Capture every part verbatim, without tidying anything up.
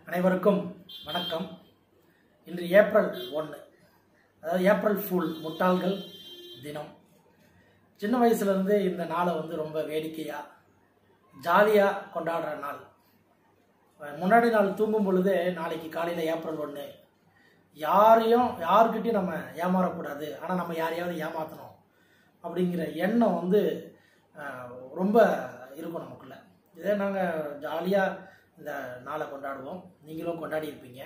அனைவருக்கும் வணக்கம். இன்று ஏப்ரல் ஒன்று, அதாவது ஏப்ரல் ஃபுல் முட்டாள்கள் தினம். சின்ன வயசுலேருந்து இந்த நாளை வந்து ரொம்ப வேடிக்கையாக ஜாலியாக கொண்டாடுற நாள். முன்னாடி நாள் தூங்கும் பொழுது நாளைக்கு காலையில் ஏப்ரல் ஒன்று, யாரையும் யாருக்கிட்டையும் நம்ம ஏமாறக்கூடாது, ஆனால் நம்ம யாரையாவது ஏமாற்றணும் அப்படிங்கிற எண்ணம் வந்து ரொம்ப இருக்கும் நமக்குள்ள. இதே நாங்கள் ஜாலியாக இந்த நாளை கொண்டாடுவோம், நீங்களும் கொண்டாடி இருப்பீங்க.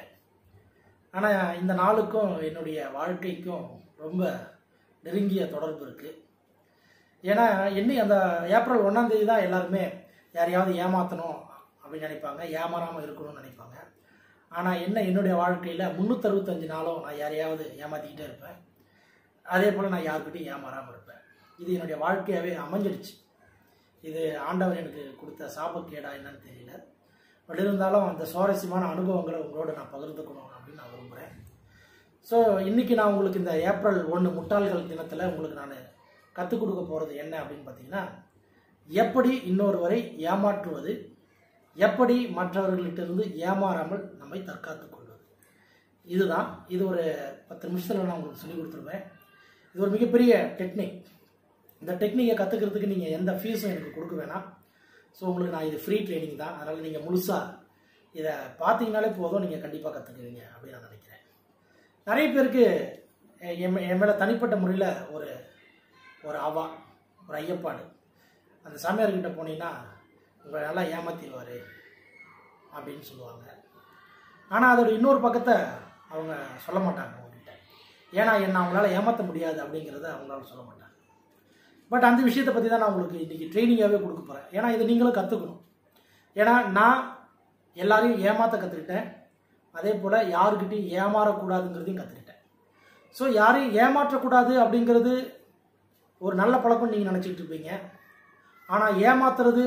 ஆனால் இந்த நாளுக்கும் என்னுடைய வாழ்க்கைக்கும் ரொம்ப நெருங்கிய தொடர்பு இருக்குது. ஏன்னா இன்னி அந்த ஏப்ரல் ஒன்றாம் தேதி தான் எல்லாருமே யாரையாவது ஏமாற்றணும் அப்படின்னு நினைப்பாங்க, ஏமாறாமல் இருக்கணும்னு நினைப்பாங்க. ஆனால் என்ன, என்னுடைய வாழ்க்கையில் முந்நூற்றறுபத்தஞ்சு நாளும் நான் யாரையாவது ஏமாற்றிக்கிட்டே இருப்பேன். அதே போல் நான் யாருக்கிட்டையும் ஏமாறாமல் இருப்பேன். இது என்னுடைய வாழ்க்கையாகவே அமைஞ்சிடுச்சு. இது ஆண்டவர் எனக்கு கொடுத்த சாபக்கேடா என்னன்னு தெரியல. பட் இருந்தாலும் அந்த சுவாரஸ்யமான அனுபவங்களை உங்களோட நான் பகிர்ந்துக்கணும் அப்படின்னு நான் விரும்புகிறேன். ஸோ இன்றைக்கி நான் உங்களுக்கு இந்த ஏப்ரல் ஒன்று முட்டாள்கள் தினத்தில் உங்களுக்கு நான் கற்றுக் கொடுக்க போகிறது என்ன அப்படின்னு பார்த்தீங்கன்னா, எப்படி இன்னொருவரை ஏமாற்றுவது, எப்படி மற்றவர்களிட்டிருந்து ஏமாறாமல் நம்மை தற்காத்து கொள்வது. இதுதான். இது ஒரு பத்து நிமிஷத்தில் நான் உங்களுக்கு சொல்லிக் கொடுத்துருவேன். இது ஒரு மிகப்பெரிய டெக்னிக். இந்த டெக்னிக்கை கற்றுக்கிறதுக்கு நீங்கள் எந்த ஃபீஸும் எனக்கு கொடுக்க வேணாம். ஸோ உங்களுக்கு நான் இது ஃப்ரீ ட்ரைனிங் தான். அதனால் நீங்கள் முழுசாக இதை பார்த்தீங்கனாலே போதும், நீங்கள் கண்டிப்பாக கற்றுக்குவீங்க அப்படின்னு நான் நினைக்கிறேன். நிறைய பேருக்கு என் என் மேலே தனிப்பட்ட முறையில் ஒரு ஒரு அவா, ஒரு ஐயப்பாடு. அந்த சாமியார்கிட்ட போனீங்கன்னா உங்களை நல்லா ஏமாற்றிடுவார் அப்படின்னு சொல்லுவாங்க. ஆனால் அதோட இன்னொரு பக்கத்தை அவங்க சொல்ல மாட்டாங்க அவங்ககிட்ட. ஏன்னா என்ன அவங்களால ஏமாற்ற முடியாது அப்படிங்கிறத அவங்களால சொல்ல மாட்டாங்க. பட் அந்த விஷயத்தை பற்றி தான் நான் உங்களுக்கு இன்றைக்கி ட்ரைனிங்காகவே கொடுக்க போகிறேன். ஏன்னா இதை நீங்களும் கற்றுக்கணும். ஏன்னா நான் எல்லாரையும் ஏமாற்ற கற்றுக்கிட்டேன், அதே போல் யாருக்கிட்டையும் ஏமாறக்கூடாதுங்கிறதையும் கற்றுக்கிட்டேன். ஸோ யாரையும் ஏமாற்றக்கூடாது அப்படிங்கிறது ஒரு நல்ல பழக்கம்னு நீங்கள் நினச்சிக்கிட்டு இருப்பீங்க. ஆனால் ஏமாத்துறது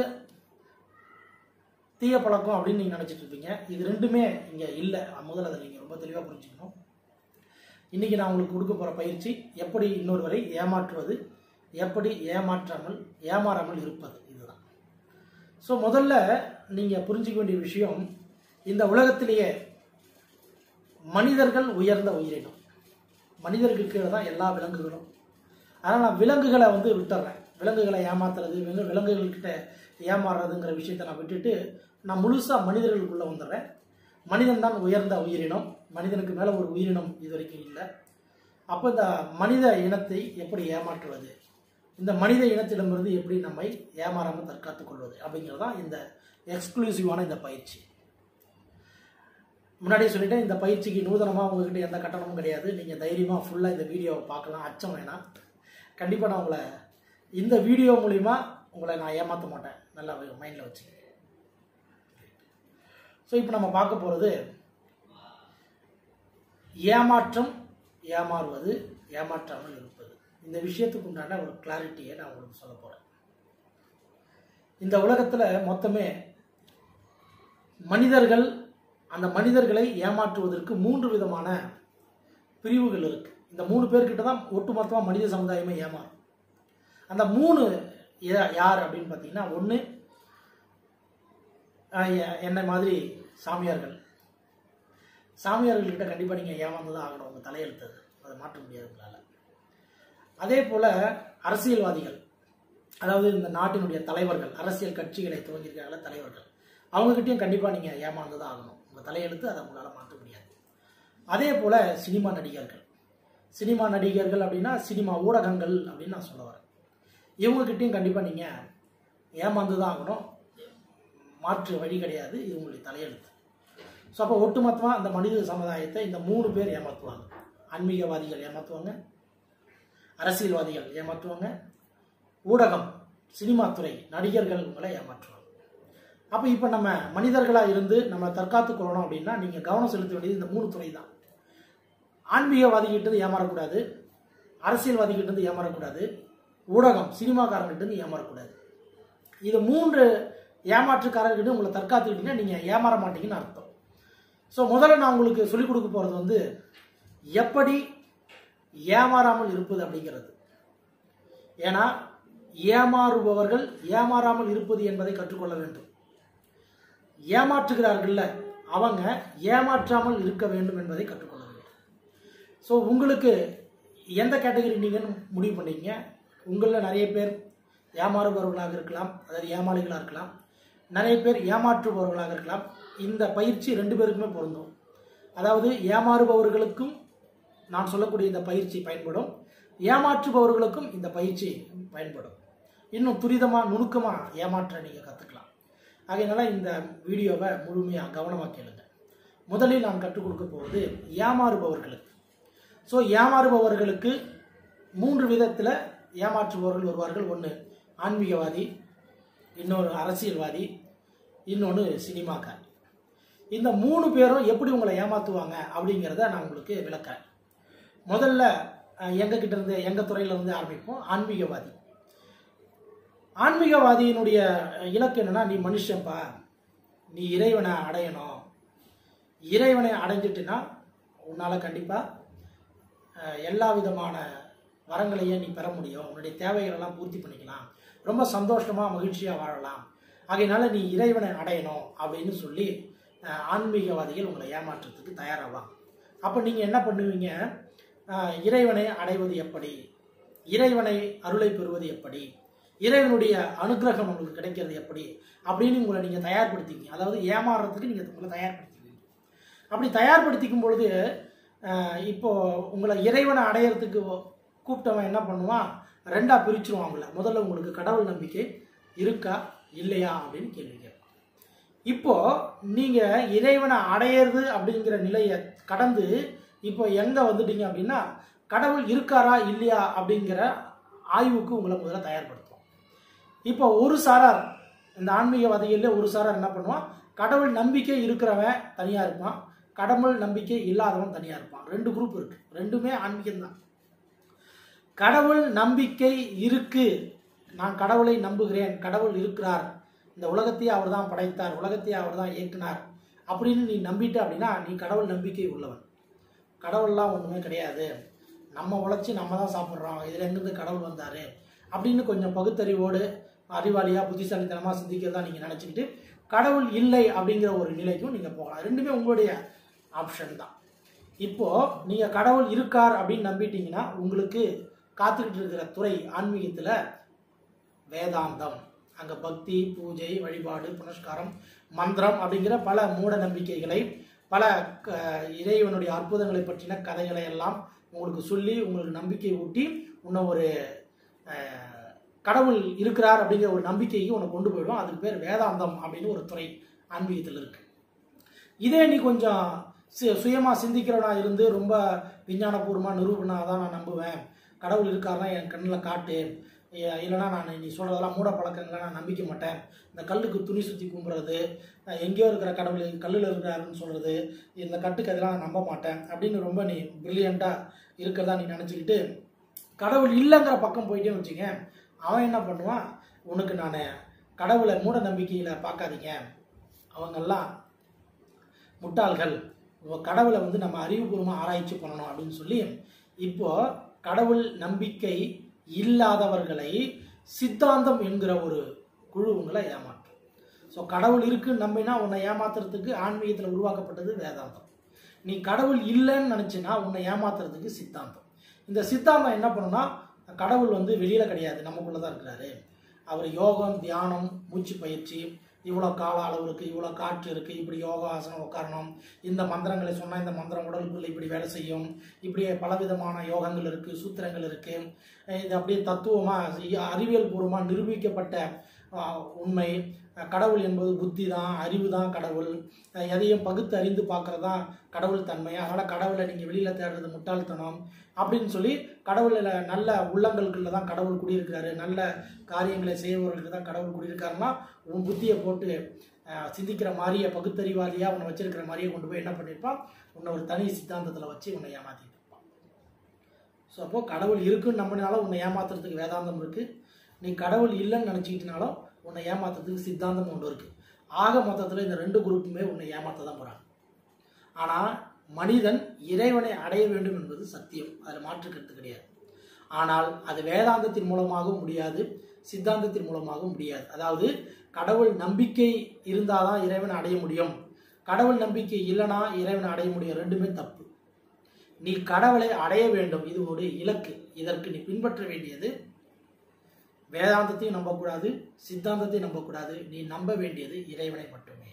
தீய பழக்கம் அப்படின்னு நீங்கள் நினச்சிட்டு இருப்பீங்க. இது ரெண்டுமே இங்கே இல்லை. முதல்ல அதை நீங்கள் ரொம்ப தெளிவாக புரிஞ்சுக்கணும். இன்றைக்கி நான் உங்களுக்கு கொடுக்க போகிற பயிற்சி, எப்படி இன்னொருவரை ஏமாற்றுவது, எப்படி ஏமாற்றாமல் ஏமாறாமல் இருப்பது. இதுதான். ஸோ முதல்ல நீங்கள் புரிஞ்சிக்க வேண்டிய விஷயம், இந்த உலகத்திலேயே மனிதர்கள் உயர்ந்த உயிரினம். மனிதர்களுக்கு கீழே தான் எல்லா விலங்குகளும். அதனால் நான் விலங்குகளை வந்து விட்டுறேன். விலங்குகளை ஏமாத்துறது, விலங்குகள்கிட்ட ஏமாறுறதுங்கிற விஷயத்தை நான் விட்டுட்டு நான் முழுசாக மனிதர்களுக்குள்ளே வந்துடுறேன். மனிதன் தான் உயர்ந்த உயிரினம். மனிதனுக்கு மேலே ஒரு உயிரினம் இது வரைக்கும் இல்லை. அப்போ இந்த மனித இனத்தை எப்படி ஏமாற்றுவது, இந்த மனித இனத்திடமிருந்து எப்படி நம்மை ஏமாறாமல் தற்காத்துக் கொள்வது அப்படிங்கிறது தான் இந்த எக்ஸ்க்ளூசிவான இந்த பயிற்சி. முன்னாடியே சொல்லிட்டேன், இந்த பயிற்சிக்கு நூதனமாக உங்ககிட்ட எந்த கட்டணமும் கிடையாது. நீங்கள் தைரியமாக ஃபுல்லாக இந்த வீடியோவை பார்க்கலாம், அச்சம் வேணாம். கண்டிப்பாக நான் உங்களை இந்த வீடியோ மூலிமா உங்களை நான் ஏமாற்ற மாட்டேன், நல்லா மைண்டில் வச்சு. ஸோ இப்போ நம்ம பார்க்க போகிறது ஏமாற்றம், ஏமாறுவது, ஏமாற்றாமல் இருப்பது. இந்த விஷயத்துக்கு உண்டான ஒரு கிளாரிட்டியை நான் உங்களுக்கு சொல்ல போகிறேன். இந்த உலகத்தில் மொத்தமே மனிதர்கள், அந்த மனிதர்களை ஏமாற்றுவதற்கு மூன்று விதமான பிரிவுகள் இருக்கு. இந்த மூணு பேர்கிட்ட தான் ஒட்டுமொத்தமாக மனித சமுதாயமே ஏமாறும். அந்த மூணு யார் அப்படின்னு பார்த்தீங்கன்னா, ஒன்று என்னை மாதிரி சாமியார்கள். சாமியார்கள்கிட்ட கண்டிப்பாக நீங்கள் ஏமாந்து தான் ஆகணும், உங்கள் தலையெழுத்தது, அதை மாற்ற முடியாது உங்களால். அதே போல் அரசியல்வாதிகள், அதாவது இந்த நாட்டினுடைய தலைவர்கள், அரசியல் கட்சிகளை துவங்கியிருக்கிற தலைவர்கள், அவங்ககிட்டையும் கண்டிப்பாக நீங்கள் ஏமாந்து தான் ஆகணும், உங்கள் தலையெழுத்து அதை உங்களால் மாற்ற முடியாது. அதே போல் சினிமா நடிகர்கள். சினிமா நடிகர்கள் அப்படின்னா சினிமா ஊடகங்கள் அப்படின்னு நான் சொல்ல வரேன். இவங்ககிட்டையும் கண்டிப்பாக நீங்கள் ஏமாந்து தான் ஆகணும், மாற்று வழி கிடையாது, இது உங்களுடைய தலையெழுத்து. ஸோ அப்போ ஒட்டுமொத்தமாக அந்த மனித சமுதாயத்தை இந்த மூணு பேர் ஏமாற்றுவாங்க. ஆன்மீகவாதிகள் ஏமாற்றுவாங்க, அரசியல்வாதிகள் ஏமாற்றுவாங்க, ஊடகம், சினிமா துறை, நடிகர்கள் உங்களை ஏமாற்றுவாங்க. அப்போ இப்போ நம்ம மனிதர்களாக இருந்து நம்ம தற்காத்து கொள்ளணும் அப்படின்னா நீங்கள் கவனம் செலுத்த வேண்டியது இந்த மூணு துறை தான். ஆன்மீகவாதிகிட்டேருந்து ஏமாறக்கூடாது, அரசியல்வாதிகிட்டேருந்து ஏமாறக்கூடாது, ஊடகம் சினிமாக்காரங்கிட்டேருந்து ஏமாறக்கூடாது. இது மூன்று ஏமாற்றுக்காரர்கிட்ட உங்களை தற்காத்துக்கிட்டீங்கன்னா நீங்கள் ஏமாற மாட்டீங்கன்னு அர்த்தம். ஸோ முதல்ல நான் உங்களுக்கு சொல்லிக் கொடுக்க போகிறது வந்து எப்படி ஏமாறாமல் இருப்பது அப்படிங்கிறது. ஏன்னா ஏமாறுபவர்கள் ஏமாறாமல் இருப்பது என்பதை கற்றுக்கொள்ள வேண்டும். ஏமாற்றுகிறார்கள்ல அவங்க ஏமாற்றாமல் இருக்க வேண்டும் என்பதை கற்றுக்கொள்ள வேண்டும். ஸோ உங்களுக்கு எந்த கேட்டகரி நீங்கள் முடிவு பண்ணிங்க. உங்களில் நிறைய பேர் ஏமாறுபவர்களாக இருக்கலாம், அதாவது ஏமாளிகளாக இருக்கலாம், நிறைய பேர் ஏமாற்றுபவர்களாக இருக்கலாம். இந்த பயிற்சி ரெண்டு பேருக்குமே பொருந்தும். அதாவது ஏமாறுபவர்களுக்கும் நான் சொல்லக்கூடிய இந்த பயிற்சி பயன்படும், ஏமாற்றுபவர்களுக்கும் இந்த பயிற்சி பயன்படும். இன்னும் துரிதமாக நுணுக்கமாக ஏமாற்ற நீங்கள் கற்றுக்கலாம். ஆகையினால இந்த வீடியோவை முழுமையாக கவனமாக கேளுங்க. முதலில் நான் கற்றுக் கொடுக்க போவது ஏமாறுபவர்களுக்கு. ஸோ ஏமாறுபவர்களுக்கு மூன்று விதத்தில் ஏமாற்றுபவர்கள் வருவார்கள். ஒன்று ஆன்மீகவாதி, இன்னொரு அரசியல்வாதி, இன்னொன்று சினிமாக்கார். இந்த மூணு பேரும் எப்படி உங்களை ஏமாற்றுவாங்க அப்படிங்கிறத நான் உங்களுக்கு விளக்கிறேன். முதல்ல எங்ககிட்ட இருந்து எங்கள் துறையில் வந்து ஆரம்பிப்போம். ஆன்மீகவாதி. ஆன்மீகவாதியினுடைய இலக்கு என்னன்னா, நீ மனுஷன்பா, நீ இறைவனை அடையணும், இறைவனை அடைஞ்சிட்டுனா உன்னால் கண்டிப்பாக எல்லா விதமான வரங்களையும் நீ பெற முடியும், உன்னுடைய தேவைகளெல்லாம் பூர்த்தி பண்ணிக்கலாம், ரொம்ப சந்தோஷமாக மகிழ்ச்சியாக வாழலாம், ஆகையினால நீ இறைவனை அடையணும் அப்படின்னு சொல்லி ஆன்மீகவாதிகள் உங்களை ஏமாற்றத்துக்கு தயாராவாங்க. அப்போ நீங்கள் என்ன பண்ணுவீங்க? இறைவனை அடைவது எப்படி, இறைவனை அருளை பெறுவது எப்படி, இறைவனுடைய அனுகிரகம் உங்களுக்கு கிடைக்கிறது எப்படி அப்படின்னு உங்களை நீங்கள் தயார்படுத்திக்கிங்க. அதாவது ஏமாறுறதுக்கு நீங்கள் உங்களை தயார்படுத்திக்குவீங்க. அப்படி தயார்படுத்திக்கும் பொழுது இப்போ உங்களை இறைவனை அடையிறதுக்கு கூப்பிட்டவன் என்ன பண்ணுவான்? ரெண்டாக பிரிச்சுருவான் உங்களை. முதல்ல உங்களுக்கு கடவுள் நம்பிக்கை இருக்கா இல்லையா அப்படின்னு கேள்வி கேட்பான். இப்போ நீங்கள் இறைவனை அடையிறது அப்படிங்கிற நிலையை கடந்து இப்போ எங்கே வந்துட்டீங்க அப்படின்னா, கடவுள் இருக்காரா இல்லையா அப்படிங்கிற ஆய்வுக்கு உங்களை முதல்ல தயார்படுத்தும். இப்போ ஒரு சாரார், இந்த ஆன்மீகவாதிகளில் ஒரு சாரார் என்ன பண்ணுவான்? கடவுள் நம்பிக்கை இருக்கிறவன் தனியாக இருப்பான், கடவுள் நம்பிக்கை இல்லாதவன் தனியாக இருப்பான். ரெண்டு குரூப் இருக்கு, ரெண்டுமே ஆன்மீகம் தான். கடவுள் நம்பிக்கை இருக்கு, நான் கடவுளை நம்புகிறேன், கடவுள் இருக்கிறார், இந்த உலகத்தையே அவர் தான் படைத்தார், உலகத்தையே அவர் தான் இயக்குனார் அப்படின்னு நீ நம்பிட்ட அப்படின்னா நீ கடவுள் நம்பிக்கை உள்ளவன். கடவுள்லாம் ஒன்றுமே கிடையாது, நம்ம உழைச்சி நம்ம தான் சாப்பிட்றோம், இதில் எங்கேருந்து கடவுள் வந்தார் அப்படின்னு கொஞ்சம் பகுத்தறிவோடு அறிவாளியாக புத்திசாலித்தனமாக சிந்திக்கிறதா நீங்கள் நினச்சிக்கிட்டு கடவுள் இல்லை அப்படிங்கிற ஒரு நிலைக்கும் நீங்கள் போகலாம். ரெண்டுமே உங்களுடைய ஆப்ஷன் தான். இப்போது நீங்கள் கடவுள் இருக்கார் அப்படின்னு நம்பிட்டீங்கன்னா உங்களுக்கு காத்துக்கிட்டு இருக்கிற துறை ஆன்மீகத்தில் வேதாந்தம். அங்கே பக்தி, பூஜை, வழிபாடு, புனஸ்காரம், மந்திரம் அப்படிங்கிற பல மூட நம்பிக்கைகளை, பல இறைவனுடைய அற்புதங்களை பற்றின கதைகளை எல்லாம் உங்களுக்கு சொல்லி உங்களுக்கு நம்பிக்கை ஊட்டி உன்னை ஒரு கடவுள் இருக்கிறார் அப்படிங்கிற ஒரு நம்பிக்கைக்கு உன்னை கொண்டு போயிடும். அதுக்கு பேர் வேதாந்தம் அப்படின்னு ஒரு துறை ஆன்மீகத்தில் இருக்கு. இதே நீ கொஞ்சம் சுயமாக சிந்திக்கிறவனா இருந்து ரொம்ப விஞ்ஞானபூர்வமாக நிரூபணா தான் நான் நம்புவேன், கடவுள் இருக்காருன்னா என் கண்ணில் காட்டு, இல்லைனா நான் நீ சொல்கிறதெல்லாம் மூட பழக்கங்களை நான் நம்பிக்க மாட்டேன், இந்த கல்லுக்கு துணி சுற்றி கும்புறது, எங்கேயோ இருக்கிற கடவுள் கல்லில் இருக்கிறாருன்னு சொல்கிறது, இந்த கட்டுக்கு அதெல்லாம் நான் நம்ப மாட்டேன் அப்படின்னு ரொம்ப நீ பிரில்லியண்ட்டாக இருக்கிறதா நீ நினச்சிக்கிட்டு கடவுள் இல்லைங்கிற பக்கம் போயிட்டேன்னு வச்சுங்க, அவன் என்ன பண்ணுவான்? உனக்கு நான் கடவுளை மூட நம்பிக்கையில் பார்க்காதீங்க, அவங்கெல்லாம் முட்டாள்கள், கடவுளை வந்து நம்ம அறிவுபூர்வமாக ஆராய்ச்சி பண்ணணும் அப்படின்னு சொல்லி இப்போது கடவுள் நம்பிக்கை இல்லாதவர்களை சித்தாந்தம் என்கிற ஒரு குழு உங்களை ஏமாற்றும். ஸோ கடவுள் இருக்குன்னு நம்பினா உன்னை ஏமாத்துறதுக்கு ஆன்மீகத்தில் உருவாக்கப்பட்டது வேதாந்தம். நீ கடவுள் இல்லைன்னு நினச்சின்னா உன்னை ஏமாத்துறதுக்கு சித்தாந்தம். இந்த சித்தாந்தம் என்ன பண்ணுன்னா, கடவுள் வந்து வெளியில் கிடையாது, நமக்குள்ளே தான் இருக்கிறாரு, அவர் யோகம், தியானம், மூச்சு பயிற்சி, இவ்வளோ கால அளவு இருக்குது, இவ்வளோ காற்று இருக்குது, இப்படி யோகாசனம் உட்காரணும், இந்த மந்திரங்களை சொன்னால் இந்த மந்திரம் உடலுக்குள்ள இப்படி வேலை செய்யும், இப்படியே பலவிதமான யோகங்கள் இருக்குது, சூத்திரங்கள் இருக்குது, இது அப்படியே தத்துவமாக அறிவியல் பூர்வமாக நிரூபிக்கப்பட்ட உண்மை. கடவுள் என்பது புத்தி தான், அறிவு தான் கடவுள், எதையும் பகுத்து அறிந்து பார்க்குறது தான் கடவுள் தன்மை, அதனால் கடவுளை நீங்கள் வெளியில் தேடுறது முட்டாள்தனம் அப்படின்னு சொல்லி கடவுளில் நல்ல உள்ளங்களுக்குள்ள தான் கடவுள் குடியிருக்கிறாரு, நல்ல காரியங்களை செய்பவர்களுக்கு தான் கடவுள் குடியிருக்காருன்னா உன் புத்தியை போட்டு சிந்திக்கிற மாதிரியே பகுத்தறிவாதியாக உன்னை வச்சிருக்கிற மாதிரியே கொண்டு போய் என்ன பண்ணியிருப்பான்? உன்னை ஒரு தனி சித்தாந்தத்தில் வச்சு உன்னை ஏமாற்றிட்டு இருப்பான். ஸோ அப்போது கடவுள் இருக்குன்னு நம்பினாலும் உன்னை ஏமாத்துறதுக்கு வேதாந்தம் இருக்குது, நீ கடவுள் இல்லைன்னு நினச்சிக்கிட்டனாலும் உன்னை ஏமாத்துறதுக்கு சித்தாந்தம் ஒன்று இருக்குது. ஆக மொத்தத்தில் இந்த ரெண்டு குரூப்புமே உன்னை ஏமாற்ற தான் போகிறாங்க. ஆனால் மனிதன் இறைவனை அடைய வேண்டும் என்பது சத்தியம், அதில் மாற்று கருத்து கிடையாது. ஆனால் அது வேதாந்தத்தின் மூலமாகவும் முடியாது, சித்தாந்தத்தின் மூலமாகவும் முடியாது. அதாவது கடவுள் நம்பிக்கை இருந்தால் தான் இறைவனை அடைய முடியும், கடவுள் நம்பிக்கை இல்லைனா இறைவனை அடைய முடியும், ரெண்டுமே தப்பு. நீ கடவுளை அடைய வேண்டும், இது ஒரு இலக்கு. இதற்கு நீ பின்பற்ற வேண்டியது வேதாந்தத்தையும் நம்பக்கூடாது, சித்தாந்தத்தையும் நம்பக்கூடாது. நீ நம்ப வேண்டியது இறைவனை மட்டுமே.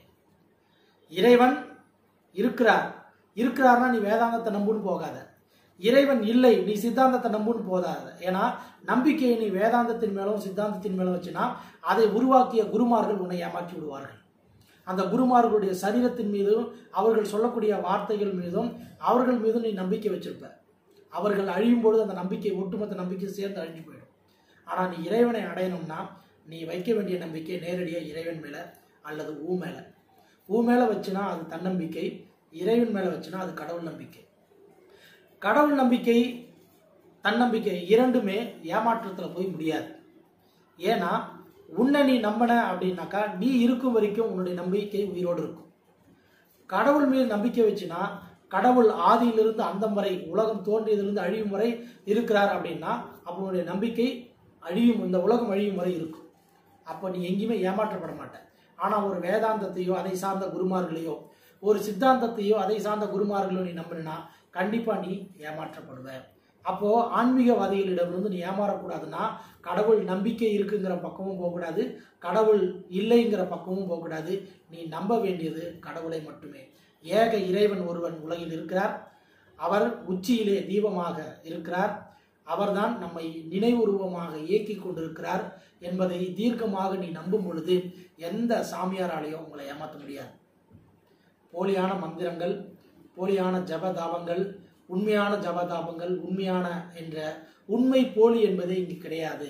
இறைவன் இருக்கிறார், இருக்கிறார்னா நீ வேதாந்தத்தை நம்புன்னு போகாத. இறைவன் இல்லை, நீ சித்தாந்தத்தை நம்புன்னு போதாத. ஏன்னா நம்பிக்கையை நீ வேதாந்தத்தின் மேலும் சித்தாந்தத்தின் மேலும் வச்சுன்னா அதை உருவாக்கிய குருமார்கள் உன்னை ஏமாற்றி விடுவார்கள். அந்த குருமார்களுடைய சரீரத்தின் மீதும் அவர்கள் சொல்லக்கூடிய வார்த்தைகள் மீதும் அவர்கள் மீதும் நீ நம்பிக்கை வச்சிருப்ப. அவர்கள் அழியும் பொழுது அந்த நம்பிக்கை, ஒட்டுமொத்த நம்பிக்கை சேர்ந்து அழிஞ்சு போயிடும். ஆனால் நீ இறைவனை அடையணும்னா நீ வைக்க வேண்டிய நம்பிக்கை நேரடியாக இறைவன் மேலே அல்லது ஊ மேலே. ஊ மேலே வச்சுனா அது தன்னம்பிக்கை, இறைவன் மேலே வச்சுனா அது கடவுள் நம்பிக்கை. கடவுள் நம்பிக்கை தன்னம்பிக்கை இரண்டுமே ஏமாற்றத்தில் போய் முடியாது. ஏன்னா உன்னை நீ நம்பின அப்படின்னாக்கா நீ இருக்கும் வரைக்கும் உன்னுடைய நம்பிக்கை உயிரோடு இருக்கும். கடவுள் மீது நம்பிக்கை வச்சுனா கடவுள் ஆதியிலிருந்து அந்தம் வரை, உலகம் தோன்றியதிலிருந்து அழியும் வரை இருக்கிறார் அப்படின்னா அப்போ உன்னுடைய நம்பிக்கை அழியும், இந்த உலகம் அழியும் வரை இருக்கும். அப்போ நீ எங்கேயுமே ஏமாற்றப்பட மாட்ட. ஆனால் ஒரு வேதாந்தத்தையோ அதை சார்ந்த குருமார்களையோ ஒரு சித்தாந்தத்தையோ அதை சார்ந்த குருமார்களோ நீ நம்பினா கண்டிப்பாக நீ ஏமாற்றப்படுவ. அப்போ ஆன்மீகவாதிகளிடமிருந்து நீ ஏமாறக்கூடாதுன்னா கடவுள் நம்பிக்கை இருக்குங்கிற பக்கமும் போகக்கூடாது, கடவுள் இல்லைங்கிற பக்கமும் போகக்கூடாது. நீ நம்ப வேண்டியது கடவுளை மட்டுமே. ஏக இறைவன் ஒருவன் உலகில் இருக்கிறார், அவர் உச்சியிலே தீபமாக இருக்கிறார், அவர்தான் நம்மை நினைவுருவமாக இயக்கி கொண்டிருக்கிறார் என்பதை தீர்க்கமாக நீ நம்பும் பொழுது எந்த சாமியாராலையும் உங்களை ஏமாற்ற முடியாது. போலியான மந்திரங்கள், போலியான ஜபதாபங்கள், உண்மையான ஜபதாபங்கள், உண்மையான என்ற உண்மை போலி என்பதே இங்கு கிடையாது.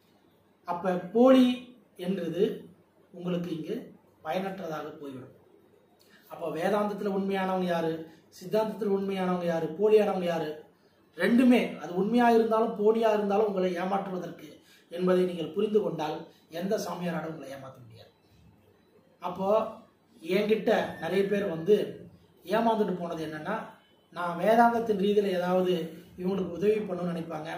அப்ப போலி என்றது உங்களுக்கு இங்கு பயனற்றதாக போய்விடும். அப்போ வேதாந்தத்தில் உண்மையானவங்க யாரு, சித்தாந்தத்தில் உண்மையானவங்க யாரு, போலியானவங்க யாரு? ரெண்டுமே, அது உண்மையாக இருந்தாலும் போலியாக இருந்தாலும் உங்களை ஏமாற்றுவதற்கு என்பதை நீங்கள் புரிந்து கொண்டால் எந்த சாமியாராலும் உங்களை ஏமாற்ற முடியாது. அப்போ என்கிட்ட நிறைய பேர் வந்து ஏமாந்துட்டு போனது என்னன்னா, நான் வேதாந்தத்தின் ரீதியில் ஏதாவது இவங்களுக்கு உதவி பண்ணணும்னு நினைப்பாங்க,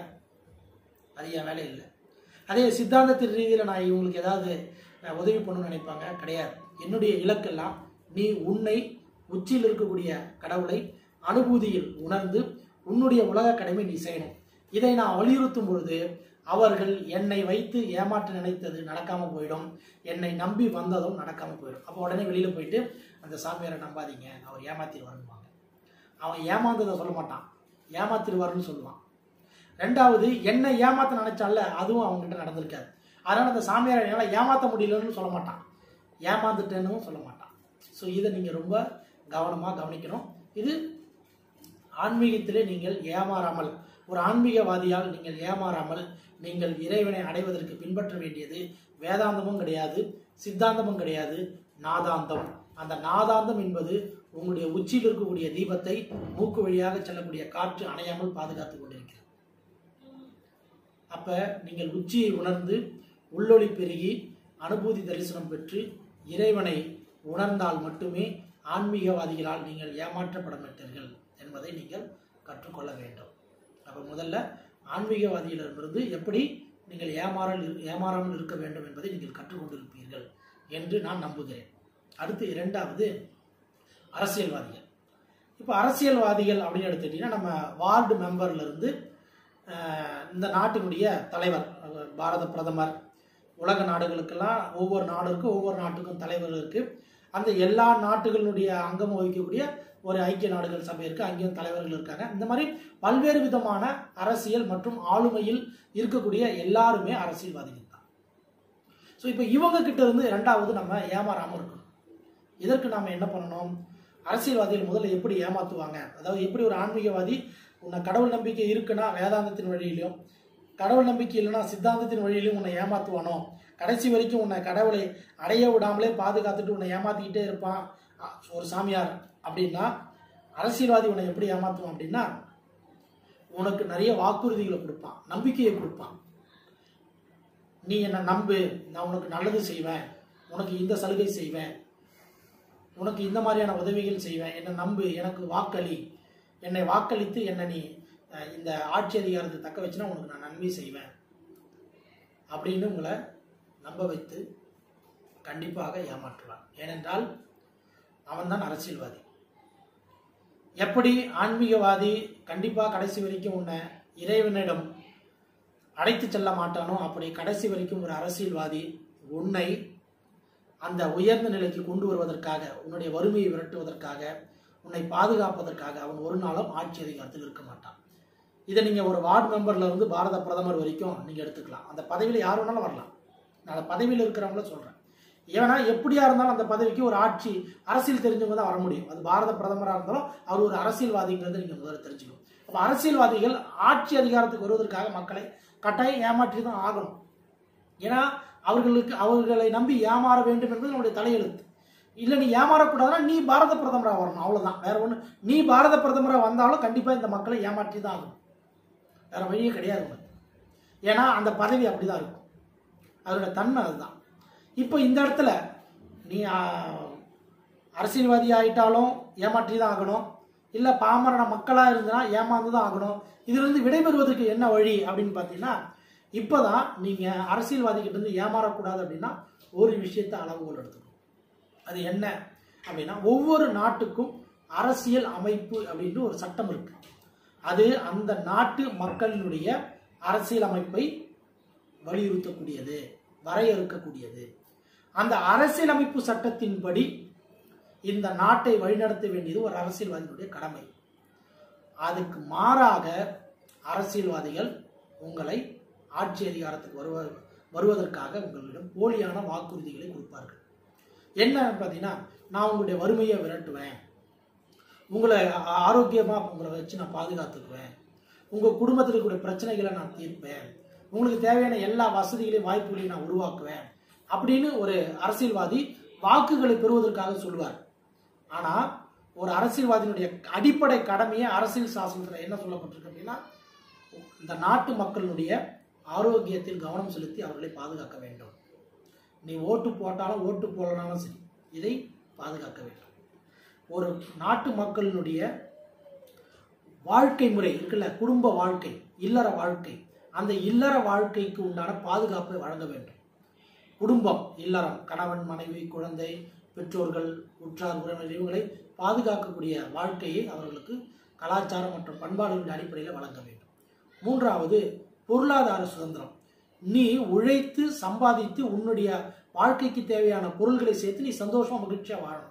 அது என் வேலை இல்லை. அதே சித்தாந்தத்தின் ரீதியில் நான் இவங்களுக்கு ஏதாவது உதவி பண்ணணும்னு நினைப்பாங்க, கிடையாது. என்னுடைய இலக்கெல்லாம் நீ உன்னை உச்சியில் இருக்கக்கூடிய கடவுளை அனுபூதியில் உணர்ந்து உன்னுடைய உலக கடமை நீ செய்யணும். இதை நான் வலியுறுத்தும் பொழுது அவர்கள் என்னை வைத்து ஏமாற்ற நினைத்தது நடக்காம போயிடும், என்னை நம்பி வந்ததும் நடக்காம போயிடும். அப்போ உடனே வெளியில போயிட்டு அந்த சாமியாரை நம்பாதீங்க, அவர் ஏமாத்திடுவாருன்னு. அவன் ஏமாந்ததை சொல்ல மாட்டான், ஏமாத்திடுவாருன்னு சொல்லுவான். ரெண்டாவது, என்னை ஏமாத்த நினைச்சால அதுவும் அவங்ககிட்ட நடந்திருக்காது. அதனால அந்த சாமியாரை என்னால் ஏமாற்ற முடியலன்னு சொல்ல மாட்டான், ஏமாந்துட்டேன்னு சொல்ல மாட்டான். ஸோ இதை நீங்கள் ரொம்ப கவனமாக கவனிக்கணும். இது ஆன்மீகத்திலே நீங்கள் ஏமாறாமல், ஒரு ஆன்மீகவாதியால் நீங்கள் ஏமாறாமல் நீங்கள் இறைவனை அடைவதற்கு பின்பற்ற வேண்டியது வேதாந்தமும் கிடையாது, சித்தாந்தமும் கிடையாது, நாதாந்தம். அந்த நாதாந்தம் என்பது உங்களுடைய உச்சியில் இருக்கக்கூடிய தீபத்தை மூக்கு வழியாக செல்லக்கூடிய காற்று அணையாமல் பாதுகாத்துக் கொண்டிருக்கிறது. அப்ப நீங்கள் உச்சியை உணர்ந்து உள்ளொளி பெருகி அனுபூதி தரிசனம் பெற்று இறைவனை உணர்ந்தால் மட்டுமே ஆன்மீகவாதிகளால் நீங்கள் ஏமாற்றப்பட மாட்டீர்கள் என்பதை நீங்கள் கற்றுக்கொள்ள வேண்டும். அப்போ முதல்ல ஆன்மீகவாதிகளிடமிருந்து எப்படி நீங்கள் ஏமாறல் ஏமாறாமல் இருக்க வேண்டும் என்பதை நீங்கள் கற்றுக்கொண்டிருப்பீர்கள் என்று நான் நம்புகிறேன். அடுத்து இரண்டாவது அரசியல்வாதிகள். இப்போ அரசியல்வாதிகள் அப்படின்னு எடுத்துக்கிட்டிங்கன்னா நம்ம வார்டு மெம்பர்லேருந்து இந்த நாட்டினுடைய தலைவர், பாரத பிரதமர், உலக நாடுகளுக்கெல்லாம் ஒவ்வொரு நாடுக்கும் ஒவ்வொரு நாட்டுக்கும் தலைவர் இருக்குது. அந்த எல்லா நாட்டுகளுடைய அங்கம் வகிக்கக்கூடிய ஒரு ஐக்கிய நாடுகள் சபை இருக்குது, அங்கேயும் தலைவர்கள் இருக்காங்க. இந்த மாதிரி பல்வேறு விதமான அரசியல் மற்றும் ஆளுமையில் இருக்கக்கூடிய எல்லாருமே அரசியல்வாதிகள் தான். ஸோ இப்போ இவங்க கிட்ட இருந்து ரெண்டாவது நம்ம ஏமாறாமல் இருக்கணும். இதற்கு நாம் என்ன பண்ணணும்? அரசியல்வாதிகள் முதல்ல எப்படி ஏமாத்துவாங்க, அதாவது எப்படி ஒரு ஆன்மீகவாதி உன்னை கடவுள் நம்பிக்கை இருக்குன்னா வேதாந்தத்தின் வழியிலும், கடவுள் நம்பிக்கை இல்லைன்னா சித்தாந்தத்தின் வழியிலும் உன்னை ஏமாத்துவானோ, கடைசி வரைக்கும் உன்னை கடவுளை அடைய விடாமலே பாதுகாத்துட்டு உன்னை ஏமாத்திக்கிட்டே இருப்பான் ஒரு சாமியார் அப்படின்னா, அரசியல்வாதி உன்னை எப்படி ஏமாத்துவான் அப்படின்னா உனக்கு நிறைய வாக்குறுதிகளை கொடுப்பான், நம்பிக்கையை கொடுப்பான். நீ என்னை நம்பு, நான் உனக்கு நல்லது செய்வேன், உனக்கு இந்த சலுகை செய்வேன், உனக்கு இந்த மாதிரியான உதவிகள் செய்வேன், என்னை நம்பு, எனக்கு வாக்களி, என்னை வாக்களித்து என்னை நீ இந்த ஆட்சி அதிகாரத்தை தக்க வச்சுன்னா உனக்கு நான் நன்மை செய்வேன் அப்படின்னு உங்களை நம்ப வைத்து கண்டிப்பாக ஏமாற்றுவான். ஏனென்றால் அவன் தான் அரசியல்வாதி. எப்படி ஆன்மீகவாதி கண்டிப்பா கடைசி வரைக்கும் உன்னை இறைவனிடம் அழைத்து செல்ல மாட்டானோ, அப்படி கடைசி வரைக்கும் ஒரு அரசியல்வாதி உன்னை அந்த உயர்ந்த நிலைக்கு கொண்டு வருவதற்காக, உன்னுடைய வறுமையை விரட்டுவதற்காக, உன்னை பாதுகாப்பதற்காக அவன் ஒரு நாளும் ஆட்சி அதிகாரத்தில் இருக்க மாட்டான். இதை நீங்க ஒரு வார்டு மெம்பர்ல இருந்து பாரத பிரதமர் வரைக்கும் நீங்க எடுத்துக்கலாம். அந்த பதவியில யார் வேணாலும் வரலாம். நான் அந்த பதவியில் இருக்கிறவங்கள சொல்றேன். ஏன்னா எப்படியா இருந்தாலும் அந்த பதவிக்கு ஒரு ஆட்சி அரசியல் தெரிஞ்சவங்க தான் வர முடியும். அது பாரத பிரதமராக இருந்தாலும் அவர் ஒரு அரசியல்வாதிங்கிறத நீங்க முதல்ல தெரிஞ்சுக்கணும். அப்ப அரசியல்வாதிகள் ஆட்சி அதிகாரத்துக்கு வருவதற்காக மக்களை கட்டாயம் ஏமாற்றி தான் ஆகணும். ஏன்னா அவர்களுக்கு அவர்களை நம்பி ஏமாற வேண்டும் என்பது நம்முடைய தலையெழுத்து. இல்லை நீ ஏமாறக்கூடாதுன்னா நீ பாரத பிரதமராக வரணும், அவ்வளவுதான். வேற ஒன்று, நீ பாரத பிரதமராக வந்தாலும் கண்டிப்பா இந்த மக்களை ஏமாற்றி தான் ஆகணும். வேற வழியே கிடையாது. ஏன்னா அந்த பதவி அப்படிதான் இருக்கும், அதோட தன்மை அதுதான். இப்போ இந்த இடத்துல நீ அரசியல்வாதி ஆயிட்டாலும் ஏமாற்றி தான் ஆகணும், இல்லை பாமர மக்களா இருந்தா ஏமாந்து தான் ஆகணும். இதுல இருந்து விடைபெறுவதற்கு என்ன வழி அப்படின்னு பார்த்தீங்கன்னா, இப்போதான் நீங்க அரசியல்வாதி கிட்ட இருந்து ஏமாறக்கூடாது அப்படின்னா ஒரு விஷயத்தை அளவுகோல் எடுத்துக்கணும். அது என்ன அப்படின்னா, ஒவ்வொரு நாட்டுக்கும் அரசியல் அமைப்பு அப்படின்னு ஒரு சட்டம் இருக்கு. அது அந்த நாட்டு மக்களினுடைய அரசியல் அமைப்பை வலியுறுத்தக்கூடியது, வரையறுக்கக்கூடியது. அந்த அரசியலமைப்பு சட்டத்தின்படி இந்த நாட்டை வழிநடத்த வேண்டியது ஒரு அரசியல்வாதிகளுடைய கடமை. அதுக்கு மாறாக அரசியல்வாதிகள் உங்களை ஆட்சி அதிகாரத்துக்கு வருவ வருவதற்காக உங்களிடம் போலியான வாக்குறுதிகளை கொடுப்பார்கள். என்ன பார்த்தீங்கன்னா, நான் உங்களுடைய வறுமையை விரட்டுவேன், உங்களை ஆரோக்கியமா உங்களை வச்சு நான் பாதுகாத்துக்குவேன், உங்க குடும்பத்தில் இருக்கக்கூடிய பிரச்சனைகளை நான் தீர்ப்பேன், உங்களுக்கு தேவையான எல்லா வசதிகளையும் வாய்ப்புகளையும் நான் உருவாக்குவேன் அப்படின்னு ஒரு அரசியல்வாதி வாக்குகளை பெறுவதற்காக சொல்வார். ஆனா ஒரு அரசியல்வாதியினுடைய அடிப்படை கடமையை அரசியல் சாசனத்தில் என்ன சொல்லப்பட்டிருக்கு அப்படின்னா, இந்த நாட்டு மக்களுடைய ஆரோக்கியத்தில் கவனம் செலுத்தி அவர்களை பாதுகாக்க வேண்டும். நீ ஓட்டு போட்டாலும் ஓட்டு போடனாலும் சரி, இதை பாதுகாக்க வேண்டும். ஒரு நாட்டு மக்களினுடைய வாழ்க்கை முறை இருக்குல்ல, குடும்ப வாழ்க்கை, இல்லற வாழ்க்கை, அந்த இல்லற வாழ்க்கைக்கு உண்டான பாதுகாப்பை வழங்க வேண்டும். குடும்பம், இல்லறம், கணவன் மனைவி குழந்தை பெற்றோர்கள் உற்றார் உறவினர் இவங்களை பாதுகாக்கக்கூடிய வாழ்க்கையை அவர்களுக்கு கலாச்சாரம் மற்றும் பண்பாடுகளின் அடிப்படையில் வழங்க வேண்டும். மூன்றாவது, பொருளாதார சுதந்திரம். நீ உழைத்து சம்பாதித்து உன்னுடைய வாழ்க்கைக்கு தேவையான பொருள்களை சேர்த்து நீ சந்தோஷமா மகிழ்ச்சியா வாழணும்.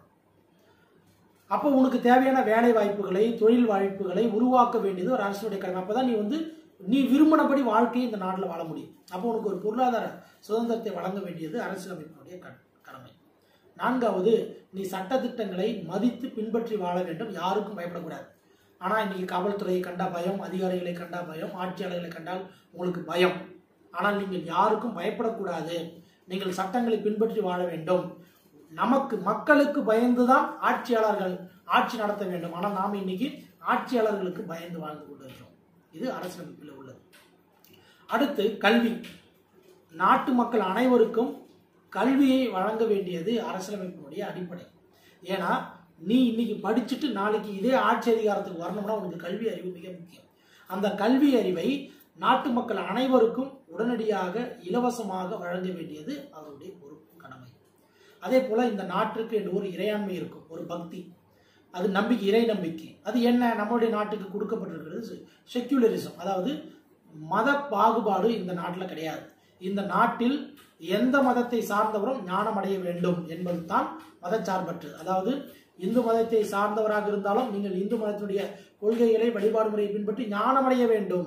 அப்போ உனக்கு தேவையான வேலை வாய்ப்புகளை, தொழில் வாய்ப்புகளை உருவாக்க வேண்டியது ஒரு அரசுடைய கடமை. அப்பதான் நீ வந்து நீ விரும்பினபடி வாழ்க்கையை இந்த நாட்டில் வாழ முடியும். அப்போ உனக்கு ஒரு பொருளாதார சுதந்திரத்தை வழங்க வேண்டியது அரசியலமைப்பினுடைய கடமை. நான்காவது, நீ சட்டத்திட்டங்களை மதித்து பின்பற்றி வாழ வேண்டும், யாருக்கும் பயப்படக்கூடாது. ஆனா இன்னைக்கு காவல்துறையை கண்டா பயம், அதிகாரிகளை கண்டா பயம், ஆட்சியாளர்களை கண்டால் உங்களுக்கு பயம். ஆனால் நீங்கள் யாருக்கும் பயப்படக்கூடாது, நீங்கள் சட்டங்களை பின்பற்றி வாழ வேண்டும். நமக்கு மக்களுக்கு பயந்துதான் ஆட்சியாளர்கள் ஆட்சி நடத்த வேண்டும். ஆனால் நாம் இன்னைக்கு ஆட்சியாளர்களுக்கு பயந்து வாழ்ந்து கொண்டிருக்கிறோம். இது அரசியலமைப்பில் உள்ளது. அடுத்து கல்வி. நாட்டு மக்கள் அனைவருக்கும் கல்வியை வழங்க வேண்டியது அரசியலமைப்பினுடைய அடிப்படை. ஏன்னா நீ இன்னைக்கு படிச்சுட்டு நாளைக்கு இதே ஆட்சி அதிகாரத்துக்கு வரணும்னா உனக்கு கல்வி அறிவு மிக முக்கியம். அந்த கல்வி அறிவை நாட்டு மக்கள் அனைவருக்கும் உடனடியாக இலவசமாக வழங்க வேண்டியது அவருடைய பொறுப்பு, கடமை. அதே போல இந்த நாட்டுக்கு என்று ஒரு இறையாண்மை இருக்கும், ஒரு பக்தி, அது நம்பிக்கை, இறை நம்பிக்கை. அது என்ன நம்முடைய நாட்டுக்கு கொடுக்கப்பட்டிருக்கிறது? செக்யூலரிசம், அதாவது மத பாகுபாடு இந்த நாட்டில் கிடையாது. இந்த நாட்டில் எந்த மதத்தை சார்ந்தவரும் ஞானம் அடைய வேண்டும் என்பது தான் மதச்சார்பற்று. அதாவது இந்து மதத்தை சார்ந்தவராக இருந்தாலும் நீங்கள் இந்து மதத்தினுடைய கொள்கைகளை, வழிபாடு முறையை பின்பற்றி ஞானம் அடைய வேண்டும்.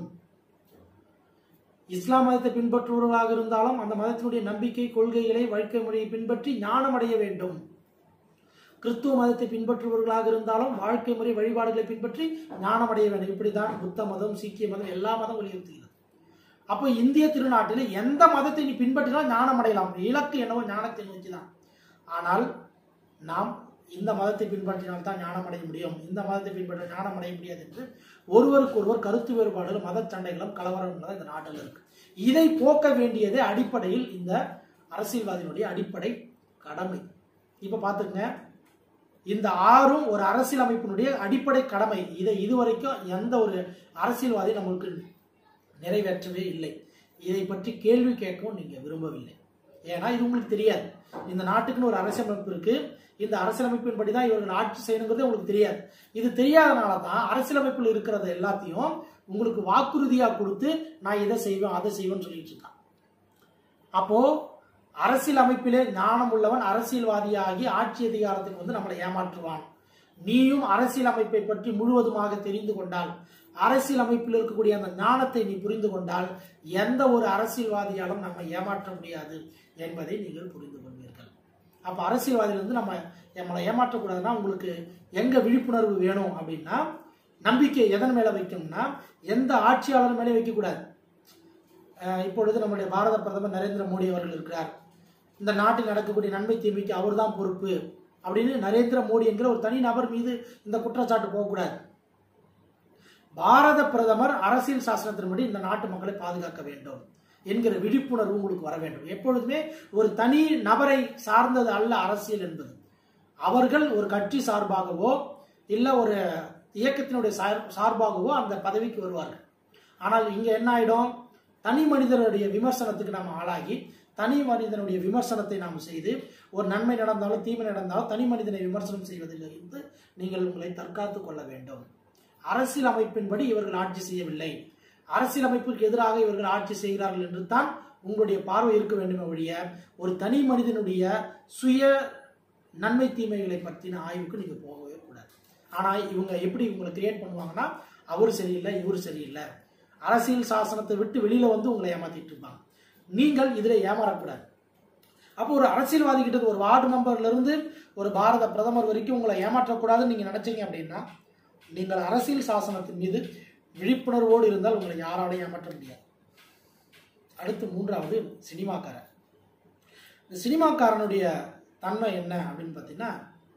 இஸ்லாம் மதத்தை பின்பற்றுபவர்களாக இருந்தாலும் அந்த மதத்தினுடைய நம்பிக்கை, கொள்கைகளை, வாழ்க்கை முறையை பின்பற்றி ஞானம் அடைய வேண்டும். கிறிஸ்துவ மதத்தை பின்பற்றுபவர்களாக இருந்தாலும் வாழ்க்கை முறை, வழிபாடுகளை பின்பற்றி ஞானம் அடைய வேண்டும். இப்படிதான் புத்த மதம், சீக்கிய மதம், எல்லா மதம் வலியுறுத்துகிறது. அப்போ இந்திய திருநாட்டில் எந்த மதத்தை நீ பின்பற்றினால் ஞானம் அடையலாம். இலக்கு என்னவோ ஞானத்தை நோக்கி தான். ஆனால் நாம் இந்த மதத்தை பின்பற்றினால் தான் ஞானம் அடைய முடியும், இந்த மதத்தை பின்பற்ற ஞானம் அடைய முடியாது என்று ஒருவருக்கு ஒருவர் கருத்து வேறுபாடுகளும் மத சண்டைகளும் கலவரங்களும் இந்த நாட்டில் இருக்கு. இதை போக்க வேண்டியதே அடிப்படையில் இந்த அரசியல்வாதிகளுடைய அடிப்படை கடமை. இப்ப பாத்துங்க, இந்த ஆறும் ஒரு அரசியல் அமைப்பினுடைய அடிப்படை கடமை. இதை இதுவரைக்கும் எந்த ஒரு அரசியல்வாதி நம்மளுக்கு நிறைவேற்றவே இல்லை. இதை பற்றி கேள்வி கேட்கவும் நீங்க விரும்பவில்லை. ஏன்னா இது உங்களுக்கு தெரியாது. இந்த நாட்டுக்குன்னு ஒரு அரசியலமைப்பு இருக்கு, இந்த அரசியலமைப்பின்படி தான் இவர்கள் ஆட்சி செய்யணுங்கிறது உங்களுக்கு தெரியாது. இது தெரியாதனால தான் அரசியலமைப்பில் இருக்கிறது எல்லாத்தையும் உங்களுக்கு வாக்குறுதியா கொடுத்து நான் இதை செய்வேன் அதை செய்வேன்னு சொல்லிட்டு இருக்கான். அப்போ அரசியல் அமைப்பிலே ஞானம் உள்ளவன் அரசியல்வாதியாகி ஆட்சி அதிகாரத்துக்கு வந்து நம்மளை ஏமாற்றுவான். நீயும் அரசியல் அமைப்பை பற்றி முழுவதுமாக தெரிந்து கொண்டால், அரசியல் அமைப்பில் இருக்கக்கூடிய அந்த ஞானத்தை நீ புரிந்து கொண்டால் எந்த ஒரு அரசியல்வாதியாலும் நம்ம ஏமாற்ற முடியாது என்பதை நீங்கள் புரிந்து கொள்வீர்கள். அப்ப அரசியல்வாதியிலிருந்து நம்ம நம்மளை ஏமாற்றக்கூடாதுன்னா உங்களுக்கு எங்க விழிப்புணர்வு வேணும் அப்படின்னா, நம்பிக்கை எதன் மேல வைக்கணும்னா எந்த ஆட்சியாளர் மேலே வைக்கக்கூடாது. இப்பொழுது நம்முடைய பாரத பிரதமர் நரேந்திர மோடி அவர்கள் இருக்கிறார். இந்த நாட்டில் நடக்கக்கூடிய நன்மை தீமைக்கு அவர் தான் பொறுப்பு அப்படின்னு நரேந்திர மோடி என்கிற ஒரு தனி நபர் மீது இந்த குற்றச்சாட்டு போகக்கூடாது. பாரத பிரதமர் அரசியல் சாசனத்தின்படி இந்த நாட்டு மக்களை பாதுகாக்க வேண்டும் என்கிற விழிப்புணர்வு உங்களுக்கு வர வேண்டும். எப்பொழுதுமே ஒரு தனி நபரை சார்ந்தது அல்ல அரசியல் என்பது. அவர்கள் ஒரு கட்சி சார்பாகவோ இல்ல ஒரு இயக்கத்தினுடைய சார்பாகவோ அந்த பதவிக்கு வருவார்கள். ஆனால் இங்க என்ன ஆயிடும், தனி மனிதனுடைய விமர்சனத்துக்கு நாம் ஆளாகி தனி மனிதனுடைய விமர்சனத்தை நாம் செய்து ஒரு நன்மை நடந்தாலும் தீமை நடந்தாலும் தனி மனிதனை விமர்சனம் செய்வதிலிருந்து நீங்கள் உங்களை தற்காத்துக் கொள்ள வேண்டும். அரசியல் அமைப்பின்படி இவர்கள் ஆட்சி செய்யவில்லை, அரசியல் அமைப்புக்கு எதிராக இவர்கள் ஆட்சி செய்கிறார்கள் என்று தான் உங்களுடைய பார்வை இருக்க வேண்டுமே ஒழிய ஒரு தனி மனிதனுடைய சுய நன்மை தீமைகளை பற்றின ஆய்வுக்கு நீங்க போகவே கூடாது. ஆனா இவங்க எப்படி இவங்களை கிரியேட் பண்ணுவாங்கன்னா, அவரு சரியில்லை இவரு சரியில்லை, அரசியல் சாசனத்தை விட்டு வெளியில வந்து உங்களை ஏமாத்திட்டு இருப்பாங்க. நீங்கள் இதுல ஏமாறக்கூடாது. அப்போ ஒரு அரசியல்வாதி கிட்ட ஒரு வார்டு மெம்பர்ல இருந்து ஒரு பாரத பிரதமர் வரைக்கும் உங்களை ஏமாற்றக்கூடாதுன்னு நீங்க நினைச்சீங்க அப்படின்னா, நீங்கள் அரசியல் சாசனத்தின் மீது விழிப்புணர்வோடு இருந்தால் உங்களை யாராலையும் ஏமாற்ற முடியாது. அடுத்து மூன்றாவது சினிமாக்காரன். இந்த சினிமாக்காரனுடைய தன்மை என்ன அப்படின்னு பார்த்தீங்கன்னா,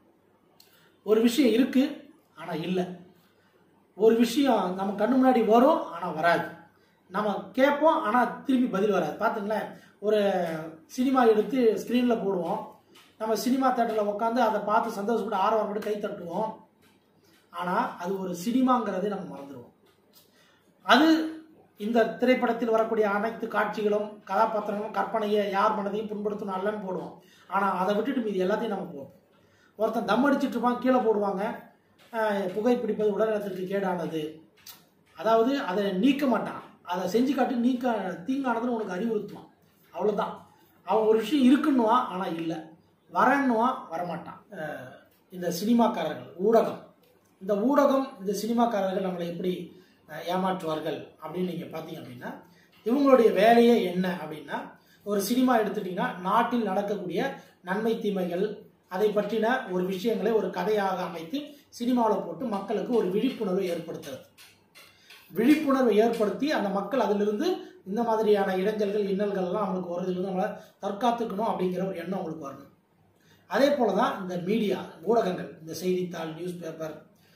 ஒரு விஷயம் இருக்கு ஆனா இல்லை, ஒரு விஷயம் நம்ம கண்ணு முன்னாடி வரும் ஆனா வராது, நம்ம கேட்போம் ஆனா திருப்பி பதில் வராது. பார்த்துங்களேன், ஒரு சினிமா எடுத்து ஸ்கிரீன்ல போடுவோம், நம்ம சினிமா தேட்டரில் உட்காந்து அதை பார்த்து சந்தோஷப்பட்டு ஆர்வம் கை தட்டுவோம், ஆனா அது ஒரு சினிமாங்கிறதை நம்ம மறந்துடுவோம். அது இந்த திரைப்படத்தில் வரக்கூடிய அனைத்து காட்சிகளும் கதாபாத்திரங்களும் கற்பனையை யார் மனதையும் புண்படுத்தணும் அல்லன்னு போடுவோம். ஆனா அதை விட்டுட்டு மீது எல்லாத்தையும் நம்ம போடுவோம். ஒருத்தன் தம் அடிச்சுட்டு இருப்பான், கீழே போடுவாங்க புகைப்பிடிப்பது உடல்நலத்திற்கு கேடானது, அதாவது அதை நீக்க மாட்டான், அதை செஞ்சு காட்டி நீக்க தீங்கானதுன்னு உனக்கு அறிவுறுத்துவான். அவ்வளவுதான். அவன் ஒரு விஷயம் இருக்குன்னுவான் ஆனா இல்லை, வரன்னுவான் வரமாட்டான். இந்த சினிமாக்காரர்கள் ஊடகம், இந்த ஊடகம் இந்த சினிமாக்காரர்கள் நம்மளை எப்படி ஏமாற்றுவார்கள் அப்படின்னு நீங்க பாத்தீங்க அப்படின்னா, இவங்களுடைய வேலையே என்ன அப்படின்னா, ஒரு சினிமா எடுத்துட்டீங்கன்னா நாட்டில் நடக்கக்கூடிய நன்மை தீமைகள் அதை பற்றின ஒரு விஷயங்களை ஒரு கதையாக அமைத்து சினிமாவில் போட்டு மக்களுக்கு ஒரு விழிப்புணர்வை ஏற்படுத்துறது. விழிப்புணர்வை ஏற்படுத்தி அந்த மக்கள் அதிலிருந்து இந்த மாதிரியான இடைஞ்சல்கள் இன்னல்கள் எல்லாம் அவங்களுக்கு வருதிலிருந்து நம்மளை தற்காத்துக்கணும் அப்படிங்கிற ஒரு எண்ணம் அவங்களுக்கு வரணும். அதே போலதான் இந்த மீடியா ஊடகங்கள், இந்த செய்தித்தாள், நியூஸ் பேப்பர்,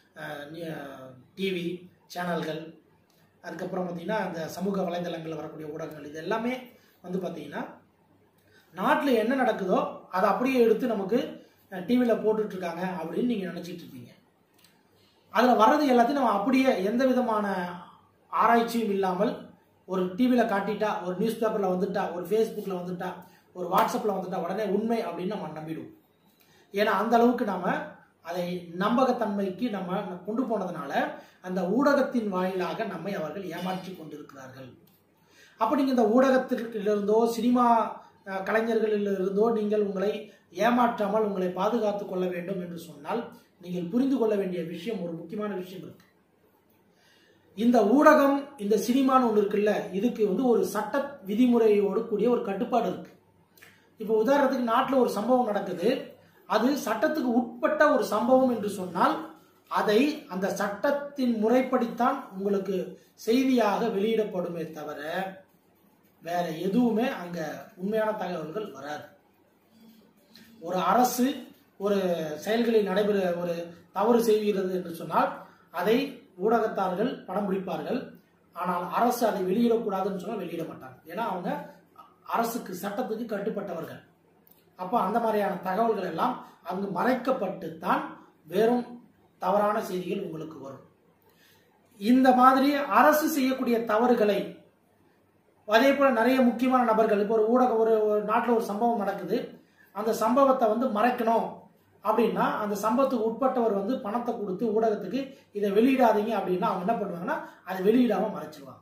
டிவி சேனல்கள், அதுக்கப்புறம் பார்த்தீங்கன்னா இந்த சமூக வலைதளங்களில் வரக்கூடிய ஊடகங்கள், இது எல்லாமே வந்து பார்த்தீங்கன்னா நாட்டில் என்ன நடக்குதோ அதை அப்படியே எடுத்து நமக்கு டிவியில் போட்டுட்டு இருக்காங்க அப்படின்னு நீங்கள் நினச்சிட்டு இருக்கீங்க. அதில் வர்றது எல்லாத்தையும் நம்ம அப்படியே எந்த விதமான ஆராய்ச்சியும் இல்லாமல் ஒரு டிவியில் காட்டிட்டா, ஒரு நியூஸ் பேப்பரில் வந்துட்டா, ஒரு ஃபேஸ்புக்கில் வந்துட்டா, ஒரு வாட்ஸ்அப்பில் வந்துட்டா உடனே உண்மை அப்படின்னு நம்ம நம்பிடுவோம். ஏன்னா அந்த அளவுக்கு நம்ம அதை நம்பகத்தன்மைக்கு நம்ம கொண்டு போனதுனால அந்த ஊடகத்தின் வாயிலாக நம்மை அவர்கள் ஏமாற்றி கொண்டிருக்கிறார்கள். அப்போ நீங்கள் இந்த ஊடகத்திலிருந்தோ சினிமா கலைஞர்களிலிருந்தோ நீங்கள் உங்களை ஏமாற்றாமல் உங்களை பாதுகாத்துக் கொள்ள வேண்டும் என்று சொன்னால் நீங்கள் புரிந்து கொள்ள வேண்டிய விஷயம், ஒரு முக்கியமான விஷயம் இருக்கு. இந்த ஊடகம், இந்த சினிமான்னு ஒன்று இருக்குல்ல, இதுக்கு வந்து ஒரு சட்ட விதிமுறையோடு கூடிய ஒரு கட்டுப்பாடு இருக்கு. இப்போ உதாரணத்துக்கு நாட்டில் ஒரு சம்பவம் நடக்குது, அது சட்டத்துக்கு உட்பட்ட ஒரு சம்பவம் என்று சொன்னால் அதை அந்த சட்டத்தின் முறைப்படித்தான் உங்களுக்கு செய்தியாக வெளியிடப்படுமே தவிர வேற எதுவுமே அங்க உண்மையான தகவல்கள் வராது. ஒரு அரசு ஒரு செயல்களில் நடைபெற ஒரு தவறு செய்கிறது என்று சொன்னால் அதை ஊடகத்தார்கள் படம் பிடிப்பார்கள். ஆனால் அரசு அதை வெளியிடக்கூடாதுன்னு சொன்னால் வெளியிட மாட்டாங்க. ஏன்னா அவங்க அரசுக்கு சட்டத்துக்கு கட்டுப்பட்டவர்கள். அப்போ அந்த மாதிரியான தகவல்கள் எல்லாம் அங்கு மறைக்கப்பட்டு தான் வெறும் தவறான செய்திகள் உங்களுக்கு வரும். இந்த மாதிரி அரசு செய்யக்கூடிய தவறுகளை, அதே போல நிறைய முக்கியமான நபர்கள், இப்போ ஒரு ஊடகம், ஒரு நாட்டில் ஒரு சம்பவம் நடக்குது, அந்த சம்பவத்தை வந்து மறைக்கணும், அப்படின்னா அந்த சம்பவத்துக்கு உட்பட்டவர் வந்து பணத்தை கொடுத்து ஊடகத்துக்கு இதை வெளியிடாதீங்க அப்படின்னா அவங்க என்ன பண்ணுவாங்கன்னா அதை வெளியிடாம மறைச்சிருவாங்க.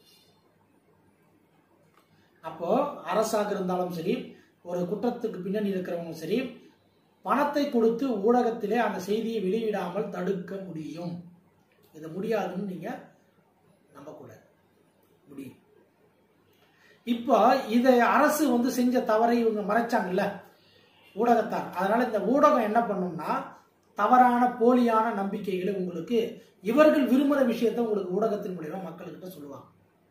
அப்போ அரசாக இருந்தாலும் சரி, ஒரு குற்றத்துக்கு பின்னணி இருக்கிறவங்களும் சரி, பணத்தை கொடுத்து ஊடகத்திலே அந்த செய்தியை வெளியிடாமல் தடுக்க முடியும். இது முடியாதுன்னு நீங்க நம்பக்கூடாது, முடியும். இப்போ இதை அரசு வந்து செஞ்ச தவறை இவங்க மறைச்சாங்கல்ல ஊடகத்தார். அதனால இந்த ஊடகம் என்ன பண்ணும்னா தவறான போலியான நம்பிக்கைகளை உங்களுக்கு இவர்கள் விரும்புகிற விஷயத்தை உங்களுக்கு ஊடகத்தின் மூலியமா மக்கள்கிட்ட சொல்லுவாங்க.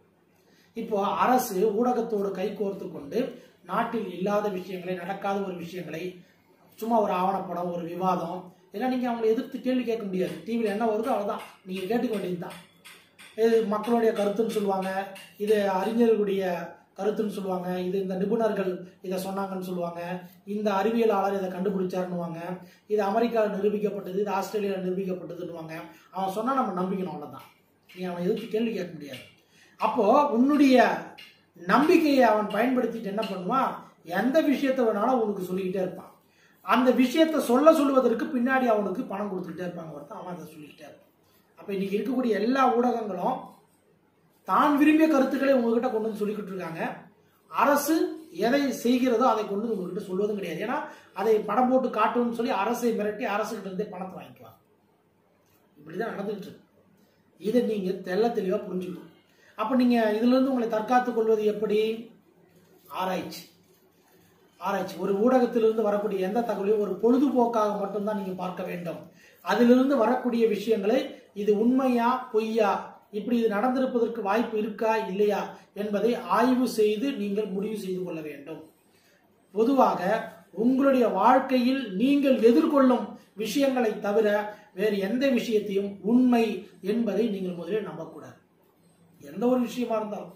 இப்போ அரசு ஊடகத்தோடு கைகோர்த்து கொண்டு நாட்டில் இல்லாத விஷயங்களை, நடக்காத ஒரு விஷயங்களை, சும்மா ஒரு ஆவணப்படம், ஒரு விவாதம், ஏன்னா நீங்க அவங்களை எதிர்த்து கேள்வி கேட்க முடியாது. டிவியில் என்ன வருதோ அவ்வளவுதான், நீங்க கேட்டுக்க வேண்டியதுதான். இது மக்களுடைய கருத்துன்னு சொல்லுவாங்க, இது அறிஞர்களுடைய கருத்துன்னு சொல்லுவாங்க, இது இந்த நிபுணர்கள் இதை சொன்னாங்கன்னு சொல்லுவாங்க, இந்த அறிவியலாளர் இதை கண்டுபிடிச்சாருன்னுவாங்க, இது அமெரிக்காவில் நிரூபிக்கப்பட்டது, இது ஆஸ்திரேலியாவில் நிரூபிக்கப்பட்டதுன்னுவாங்க. அவன் சொன்னா நம்ம நம்பிக்கணும், அவ்வளவுதான். நீ அவனை எதிர்த்து கேள்வி கேட்க முடியாது. அப்போ உன்னுடைய நம்பிக்கையை அவன் பயன்படுத்திட்டு என்ன பண்ணுவான், எந்த விஷயத்தை வேணாலும் உனக்கு சொல்லிக்கிட்டே இருப்பான். அந்த விஷயத்தை சொல்ல சொல்லுவதற்கு பின்னாடி அவனுக்கு பணம் கொடுத்துக்கிட்டே இருப்பாங்க ஒருத்தன், அவன் அதை சொல்லிக்கிட்டே இருப்பான். அப்ப இன்னைக்கு இருக்கக்கூடிய எல்லா ஊடகங்களும் தான் விரும்பிய கருத்துக்களை உங்ககிட்ட கொண்டு வந்து சொல்லிக்கிட்டு இருக்காங்க. அரசு எதை செய்கிறதோ அதை கொண்டு வந்து உங்ககிட்ட சொல்வதும் கிடையாது. ஏன்னா அதை படம் போட்டு காட்டுன்னு சொல்லி அரசை மிரட்டி அரசுகிட்ட இருந்தே பணத்தை வாங்கிக்குவாங்க. இப்படிதான் நடந்துட்டு இருக்கு. இதை நீங்க தெள்ள தெளிவா புரிஞ்சுக்கணும். அப்ப நீங்க இதுல இருந்து உங்களை தற்காத்துக் கொள்வது எப்படி? ஆராய்ச்சி. ஆராய்ச்சி. ஒரு ஊடகத்திலிருந்து வரக்கூடிய எந்த தகவலையும் ஒரு பொழுதுபோக்காக மட்டும்தான் நீங்க பார்க்க வேண்டும். அதிலிருந்து வரக்கூடிய விஷயங்களை இது உண்மையா பொய்யா, இப்படி இது நடந்திருப்பதற்கு வாய்ப்பு இருக்கா இல்லையா என்பதை ஆய்வு செய்து நீங்கள் முடிவு செய்து கொள்ள வேண்டும். பொதுவாக உங்களுடைய வாழ்க்கையில் நீங்கள் எதிர்கொள்ளும் விஷயங்களை தவிர வேறு எந்த விஷயத்தையும் உண்மை என்பதை நீங்கள் முதலில் நம்பக்கூடாது. எந்த ஒரு விஷயமா இருந்தாலும்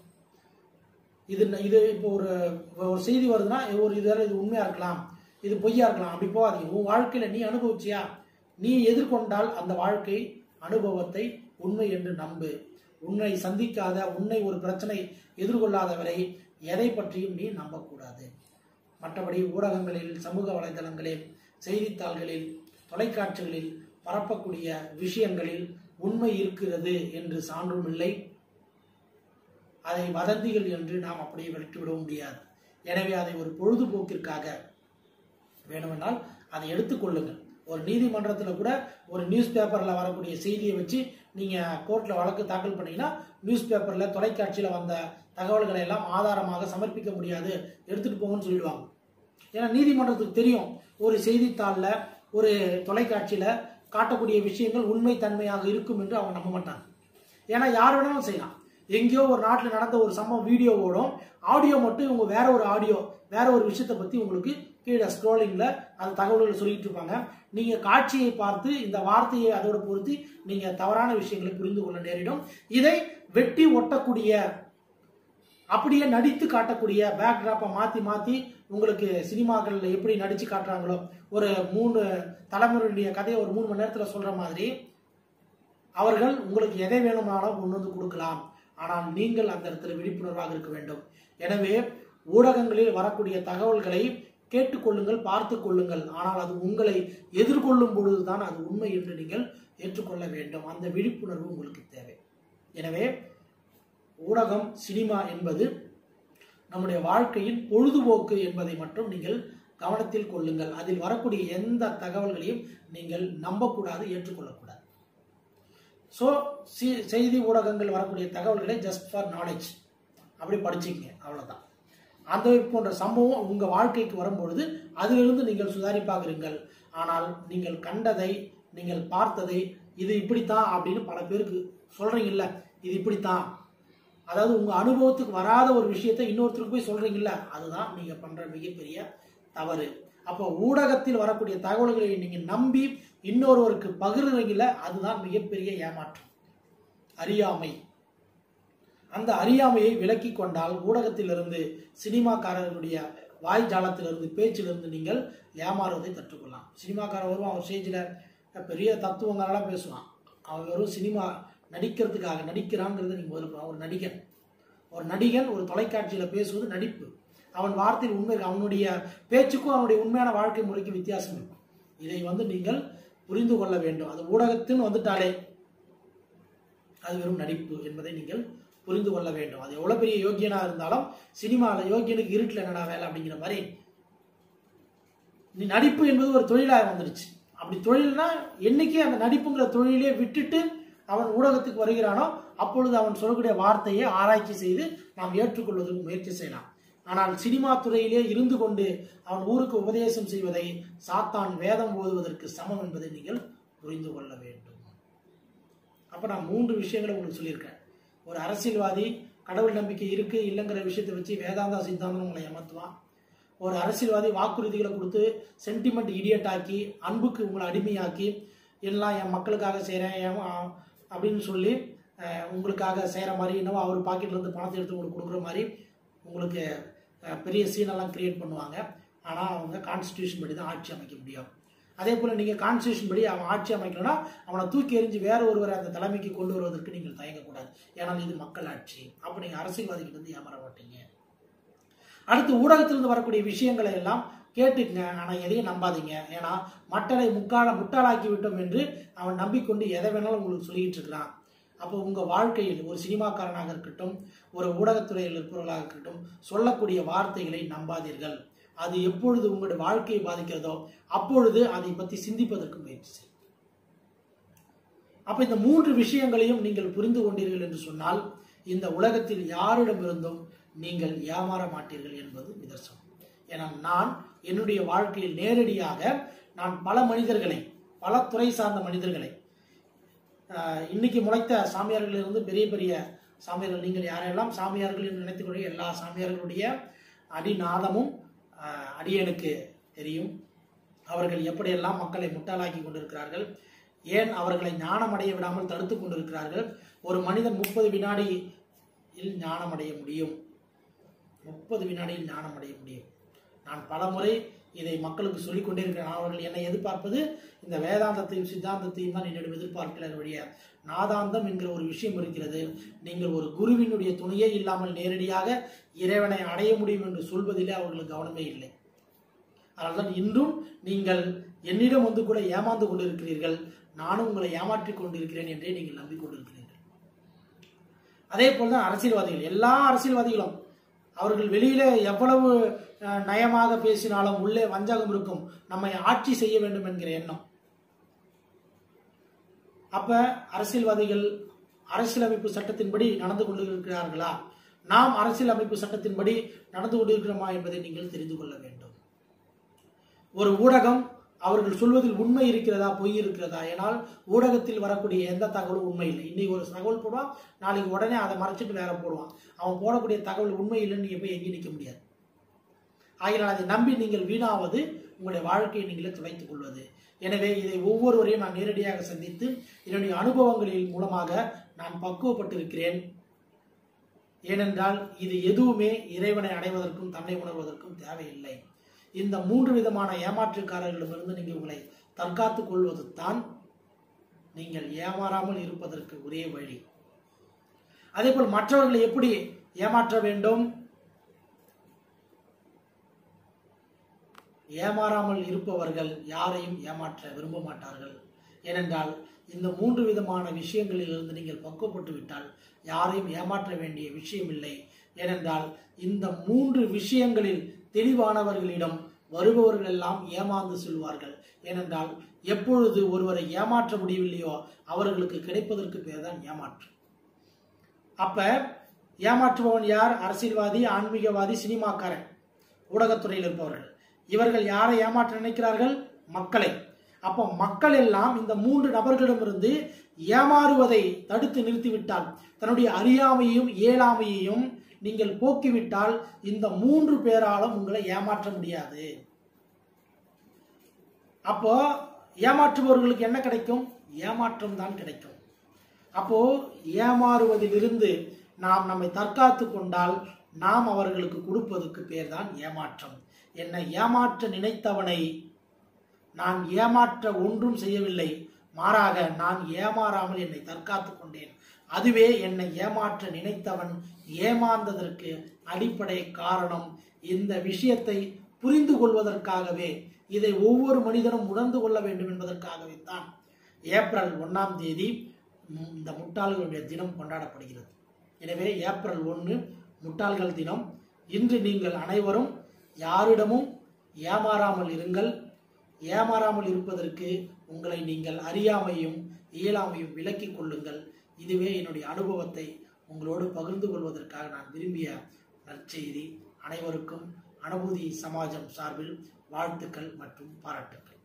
இது இது இப்போ ஒரு ஒரு செய்தி வருதுன்னா ஒரு இது இது உண்மையா இருக்கலாம், இது பொய்யா இருக்கலாம், அப்படி போகாதீங்க. உன் வாழ்க்கையில நீ அனுபவிச்சியா, நீ எதிர்கொண்டால் அந்த வாழ்க்கை அனுபவத்தை உண்மை என்று நம்பு. உன்னை சந்திக்காத, உன்னை ஒரு பிரச்சனை எதிர்கொள்ளாதவரை எதை பற்றியும் நீ நம்பக்கூடாது. மற்றபடி ஊடகங்களில், சமூக வலைதளங்களில், செய்தித்தாள்களில், தொலைக்காட்சிகளில் பரப்பக்கூடிய விஷயங்களில் உண்மை இருக்கிறது என்று சான்றும் இல்லை. அதை வதந்திகள் என்று நாம் அப்படியே விட்டுவிட முடியாது. எனவே அதை ஒரு பொழுதுபோக்கிற்காக வேணுமென்றால் அதை எடுத்துக்கொள்ளுங்கள். ஒரு நீதிமன்றத்தில் கூட ஒரு நியூஸ் பேப்பரில் வரக்கூடிய செய்தியை வச்சு நீங்கள் கோர்ட்டில் வழக்கு தாக்கல் பண்ணீங்கன்னா நியூஸ் பேப்பரில், தொலைக்காட்சியில் வந்த தகவல்களை எல்லாம் ஆதாரமாக சமர்ப்பிக்க முடியாது, எடுத்துகிட்டு போங்கன்னு சொல்லிடுவாங்க. ஏன்னா நீதிமன்றத்துக்கு தெரியும் ஒரு செய்தித்தாளில், ஒரு தொலைக்காட்சியில் காட்டக்கூடிய விஷயங்கள் உண்மை தன்மையாக இருக்கும் என்று அவங்க நம்ப மாட்டாங்க. ஏன்னா யார் வேணாலும் செய்யலாம். எங்கேயோ ஒரு நாட்டில் நடந்த ஒரு சம்பவம் வீடியோ ஓடும், ஆடியோ மட்டும் இவங்க வேற ஒரு ஆடியோ வேற ஒரு விஷயத்தை பற்றி உங்களுக்கு கீழே ஸ்க்ரோலிங்ல அந்த தகவல்களை சொல்லிட்டு இருப்பாங்க. நீங்க காட்சியை பார்த்து இந்த வார்த்தையை அதோட பொறுத்து நீங்க தவறான விஷயங்களை புரிந்து கொள்ள நேரிடும். இதை வெட்டி ஒட்டக்கூடிய, அப்படியே நடித்து காட்டக்கூடிய, பேக்ராப்பை மாத்தி மாத்தி உங்களுக்கு சினிமாக்கள்ல எப்படி நடிச்சு காட்டுறாங்களோ, ஒரு மூணு தலைமுறையுடைய கதையை ஒரு மூணு மணி நேரத்துல சொல்ற மாதிரி அவர்கள் உங்களுக்கு எதை வேணுமானாலும் கொண்டு வந்து கொடுக்கலாம். ஆனால் நீங்கள் அந்த இடத்துல விழிப்புணர்வாக இருக்க வேண்டும். எனவே ஊடகங்களில் வரக்கூடிய தகவல்களை கேட்டுக்கொள்ளுங்கள், பார்த்து கொள்ளுங்கள். ஆனால் அது உங்களை எதிர்கொள்ளும் பொழுதுதான் அது உண்மை என்று நீங்கள் ஏற்றுக்கொள்ள வேண்டும். அந்த விழிப்புணர்வு உங்களுக்கு தேவை. எனவே ஊடகம், சினிமா என்பது நம்முடைய வாழ்க்கையின் பொழுதுபோக்கு என்பதை மட்டும் நீங்கள் கவனத்தில் கொள்ளுங்கள். அதில் வரக்கூடிய எந்த தகவல்களையும் நீங்கள் நம்பக்கூடாது, ஏற்றுக்கொள்ளக்கூடாது. ஸோ செய்தி ஊடகங்கள் வரக்கூடிய தகவல்களை ஜஸ்ட் ஃபார் நாலேஜ் அப்படி படிச்சுக்கங்க, அவ்வளோதான். அந்த போன்ற சம்பவம் உங்க வாழ்க்கைக்கு வரும்பொழுது அதிலிருந்து நீங்கள் சுதாரிப்பாக இருங்கள். ஆனால் நீங்கள் கண்டதை, நீங்கள் பார்த்ததை, இது இப்படித்தான் அப்படின்னு பல பேருக்கு சொல்றீங்கல்ல, இது இப்படித்தான், அதாவது உங்க அனுபவத்துக்கு வராத ஒரு விஷயத்தை இன்னொருத்தருக்கு போய் சொல்றீங்கல்ல, அதுதான் நீங்க பண்ற மிகப்பெரிய தவறு. அப்போ ஊடகத்தில் வரக்கூடிய தகவல்களை நீங்க நம்பி இன்னொருவருக்கு பகிர்றீங்கல்ல, அதுதான் மிகப்பெரிய ஏமாற்றம், அறியாமை. அந்த அறியாமையை விலக்கி கொண்டால் ஊடகத்திலிருந்து, சினிமாக்காரர்களுடைய வாய் ஜாலத்திலிருந்து, பேச்சிலிருந்து நீங்கள் ஏமாறுவதை தட்டுக்கொள்ளலாம். சினிமாக்காரர் வருவான், அவன் ஸ்டேஜில் பெரிய தத்துவங்களெல்லாம் பேசுவான். அவன் வெறும் சினிமா நடிக்கிறதுக்காக நடிக்கிறாங்கிறது நீங்கள் முதல்ல. ஒரு நடிகன் ஒரு நடிகன் ஒரு தொலைக்காட்சியில் பேசுவது நடிப்பு. அவன் வார்த்தையில் உண்மை, அவனுடைய பேச்சுக்கும் அவனுடைய உண்மையான வாழ்க்கை முறைக்கு வித்தியாசம் இருக்கும். இதை வந்து நீங்கள் புரிந்து கொள்ள வேண்டும். அது ஊடகத்தின் வந்துட்டாலே அது வெறும் நடிப்பு என்பதை நீங்கள் புரிந்து கொள்ள வேண்டும். அது எவ்வளவு பெரிய யோகியனா இருந்தாலும் சினிமாவில் யோகியனுக்கு இருட்டில் என்னடா வேலை அப்படிங்கிற மாதிரி நீ நடிப்பு என்பது ஒரு தொழிலாக வந்துடுச்சு. அப்படி தொழில்னா என்னைக்கு அந்த நடிப்புங்கிற தொழிலே விட்டுட்டு அவன் ஊடகத்துக்கு வருகிறானோ அப்பொழுது அவன் சொல்லக்கூடிய வார்த்தையை ஆராய்ச்சி செய்து நாம் ஏற்றுக்கொள்வதற்கு முயற்சி செய்யலாம். ஆனால் சினிமா துறையிலே இருந்து கொண்டு அவன் ஊருக்கு உபதேசம் செய்வதை சாத்தான் வேதம் ஓதுவதற்கு சமம் என்பதை நீங்கள் புரிந்து கொள்ள வேண்டும். அப்ப நான் மூன்று விஷயங்களை உங்களுக்கு சொல்லியிருக்கேன். ஒரு அரசியல்வாதி கடவுள் நம்பிக்கை இருக்கு இல்லைங்கிற விஷயத்தை வச்சு வேதாந்தா சித்தாந்தம் உங்களை ஏமாத்துவான். ஒரு அரசியல்வாதி வாக்குறுதிகளை கொடுத்து சென்டிமெண்ட் இடியட் ஆக்கி அன்புக்கு உங்களை அடிமையாக்கி எல்லாம் என் மக்களுக்காக செய்கிறேன் அப்படின்னு சொல்லி உங்களுக்காக செய்கிற மாதிரி என்னவோ அவர் பாக்கெட்ல இருந்து பணத்தை எடுத்து உங்களுக்கு கொடுக்குற மாதிரி உங்களுக்கு பெரிய சீனெல்லாம் கிரியேட் பண்ணுவாங்க. ஆனால் அவங்க கான்ஸ்டியூஷன் படி தான் ஆட்சி அமைக்க முடியும். அதே போல் நீங்கள் கான்ஸ்டியூஷன் படி அவன் ஆட்சி அமைக்கணும்னா அவனை தூக்கி எறிஞ்சு வேற ஒருவரை அந்த தலைமைக்கு கொண்டு வருவதற்கு நீங்கள் தயங்கக்கூடாது. ஏன்னால் இது மக்கள் ஆட்சி. அப்போ நீங்கள் அரசியல்வாதிகிட்ட இருந்து ஏமாற மாட்டீங்க. அடுத்து ஊடகத்திலிருந்து வரக்கூடிய விஷயங்களை எல்லாம் கேட்டுக்குங்க, ஆனால் எதையும் நம்பாதீங்க. ஏன்னா மக்களை முக்கால முட்டாளாக்கி விட்டோம் என்று அவன் நம்பிக்கொண்டு எதை வேணாலும் உங்களுக்கு சொல்லிட்டு இருக்கிறான். அப்போ உங்கள் வாழ்க்கையில் ஒரு சினிமாக்காரனாக இருக்கட்டும், ஒரு ஊடகத்துறையில் இருப்பவர்களாக இருக்கட்டும், சொல்லக்கூடிய வார்த்தைகளை நம்பாதீர்கள். அது எப்பொழுது உங்களுடைய வாழ்க்கையை பாதிக்கிறதோ அப்பொழுது அதை பற்றி சிந்திப்பதற்கு முயற்சி செய்யும். அப்ப இந்த மூன்று விஷயங்களையும் நீங்கள் புரிந்து கொண்டீர்கள் என்று சொன்னால் இந்த உலகத்தில் யாரிடமிருந்தும் நீங்கள் ஏமாற மாட்டீர்கள் என்பது நிதர்சனம். ஏன்னா நான் என்னுடைய வாழ்க்கையில் நேரடியாக நான் பல மனிதர்களை, பல துறை சார்ந்த மனிதர்களை, இன்னைக்கு முளைத்த சாமியார்களிலிருந்து பெரிய பெரிய சாமியார்கள், நீங்கள் யாரெல்லாம் சாமியார்கள் என்று நினைத்துக்கூடிய எல்லா சாமியார்களுடைய அடிநாதமும் அடியனுக்கு தெரியும். அவர்கள் எப்படியெல்லாம் மக்களை முட்டாளாக்கி கொண்டிருக்கிறார்கள், ஏன் அவர்களை ஞானமடைய விடாமல் தடுத்து கொண்டிருக்கிறார்கள். ஒரு மனிதன் முப்பது வினாடியில் ஞானமடைய முடியும், முப்பது வினாடியில் ஞானமடைய முடியும். நான் பல முறை இதை மக்களுக்கு சொல்லிக் கொண்டே இருக்கிறேன். அவர்கள் என்னை எதிர்பார்ப்பது இந்த வேதாந்தத்தையும் சித்தாந்தத்தையும் தான் என்னிடம் எதிர்பார்க்கிறார் வழிய நாதாந்தம் என்கிற ஒரு விஷயம் இருக்கிறது. நீங்கள் ஒரு குருவினுடைய துணையே இல்லாமல் நேரடியாக இறைவனை அடைய முடியும் என்று சொல்வதிலே அவர்களுக்கு கவனமே இல்லை. அதனால்தான் இன்றும் நீங்கள் என்னிடம் வந்து கூட ஏமாந்து கொண்டிருக்கிறீர்கள், நானும் உங்களை ஏமாற்றிக் கொண்டிருக்கிறேன் என்றே நீங்கள் நம்பிக்கொண்டிருக்கிறீர்கள். அதே போல்தான் அரசியல்வாதிகள், எல்லா அரசியல்வாதிகளும் அவர்கள் வெளியில எவ்வளவு நயமாக பேசினாலும் உள்ளே வஞ்சகம் இருக்கும், நம்மை ஆட்சி செய்ய வேண்டும் என்கிற எண்ணம். அப்ப அரசியல்வாதிகள் அரசியலமைப்பு சட்டத்தின்படி நடந்து கொண்டிருக்கிறார்களா, நாம் அரசியலமைப்பு சட்டத்தின்படி நடந்து கொண்டிருக்கிறோமா என்பதை நீங்கள் தெரிந்து கொள்ள வேண்டும். ஒரு ஊடகம் அவர்கள் சொல்வதில் உண்மை இருக்கிறதா பொய் இருக்கிறதா? ஏனால் ஊடகத்தில் வரக்கூடிய எந்த தகவலும் உண்மை இல்லை. இன்னைக்கு ஒரு தகவல் போடுவான், நாளைக்கு உடனே அதை மறைச்சிட்டு வேற போடுவான். அவன் போடக்கூடிய தகவல் உண்மை இல்லைன்னு நீங்க போய் எங்கேயும் நிற்க முடியாது. ஆகினால் அதை நம்பி நீங்கள் வீணாவது உங்களுடைய வாழ்க்கையை நீங்களே துவைத்துக் கொள்வது. எனவே இதை ஒவ்வொருவரையும் நான் நேரடியாக சந்தித்து என்னுடைய அனுபவங்களின் மூலமாக நான் பக்குவப்பட்டிருக்கிறேன். ஏனென்றால் இது எதுவுமே இறைவனை அடைவதற்கும் தன்னை உணர்வதற்கும் தேவையில்லை. இந்த மூன்று விதமான ஏமாற்றுக்காரர்களிடமிருந்து நீங்கள் உங்களை தற்காத்துக் கொள்வது தான் நீங்கள் ஏமாறாமல் இருப்பதற்கு ஒரே வழி. அதே போல் மற்றவர்களை எப்படி ஏமாற்ற வேண்டும்? ஏமாறாமல் இருப்பவர்கள் யாரையும் ஏமாற்ற விரும்ப மாட்டார்கள். ஏனென்றால் இந்த மூன்று விதமான விஷயங்களிலிருந்து நீங்கள் பக்குவப்பட்டு விட்டால் யாரையும் ஏமாற்ற வேண்டிய விஷயம் இல்லை. ஏனென்றால் இந்த மூன்று விஷயங்களில் தெளிவானவர்களிடம் வருபவர்கள் எல்லாம் ஏமாந்து செல்வார்கள். ஏனென்றால் எப்பொழுது ஒருவரை ஏமாற்ற முடியவில்லையோ அவர்களுக்கு கிடைப்பதற்கு பேர் தான் ஏமாற்று. அப்ப ஏமாற்றுபவன் யார்? அரசியல்வாதி, ஆன்மீகவாதி, சினிமாக்காரன், ஊடகத்துறையில் இருப்பவர்கள். இவர்கள் யாரை ஏமாற்ற நினைக்கிறார்கள்? மக்களை. அப்போ மக்கள் எல்லாம் இந்த மூன்று நபர்களிடமிருந்து ஏமாறுவதை தடுத்து நிறுத்திவிட்டால், தன்னுடைய அறியாமையையும் இயலாமையையும் நீங்கள் போக்கிவிட்டால் இந்த மூன்று பேராலும் உங்களை ஏமாற்ற முடியாது. அப்போ ஏமாற்றுபவர்களுக்கு என்ன கிடைக்கும்? ஏமாற்றம் தான் கிடைக்கும். அப்போ ஏமாறுவதிலிருந்து நாம் நம்மை தற்காத்து கொண்டால் நாம் அவர்களுக்கு கொடுப்பதற்கு பேர் தான் ஏமாற்றம். என்னை ஏமாற்ற நினைத்தவனை நான் ஏமாற்ற ஒன்றும் செய்யவில்லை, மாறாக நான் ஏமாறாமல் என்னை தற்காத்து கொண்டேன். அதுவே என்னை ஏமாற்ற நினைத்தவன் ஏமாந்ததற்கு அடிப்படை காரணம். இந்த விஷயத்தை புரிந்து கொள்வதற்காகவே இதை ஒவ்வொரு மனிதனும் உணர்ந்து கொள்ள வேண்டும் என்பதற்காகவே தான் ஏப்ரல் ஒன்றாம் தேதி இந்த முட்டாள்களுடைய தினம் கொண்டாடப்படுகிறது. எனவே ஏப்ரல் ஒன்று முட்டாள்கள் தினம். இன்று நீங்கள் அனைவரும் யாரிடமும் ஏமாறாமல் இருங்கள். ஏமாறாமல் இருப்பதற்கு உங்களை நீங்கள் அறியாமையும் இயலாமையும் விலக்கிக் கொள்ளுங்கள். இதுவே என்னுடைய அனுபவத்தை உங்களோடு பகிர்ந்து கொள்வதற்காக நான் விரும்பிய நற்செய்தி. அனைவருக்கும் அனுபூதி சமாஜம் சார்பில் வாழ்த்துக்கள் மற்றும் பாராட்டுக்கள்.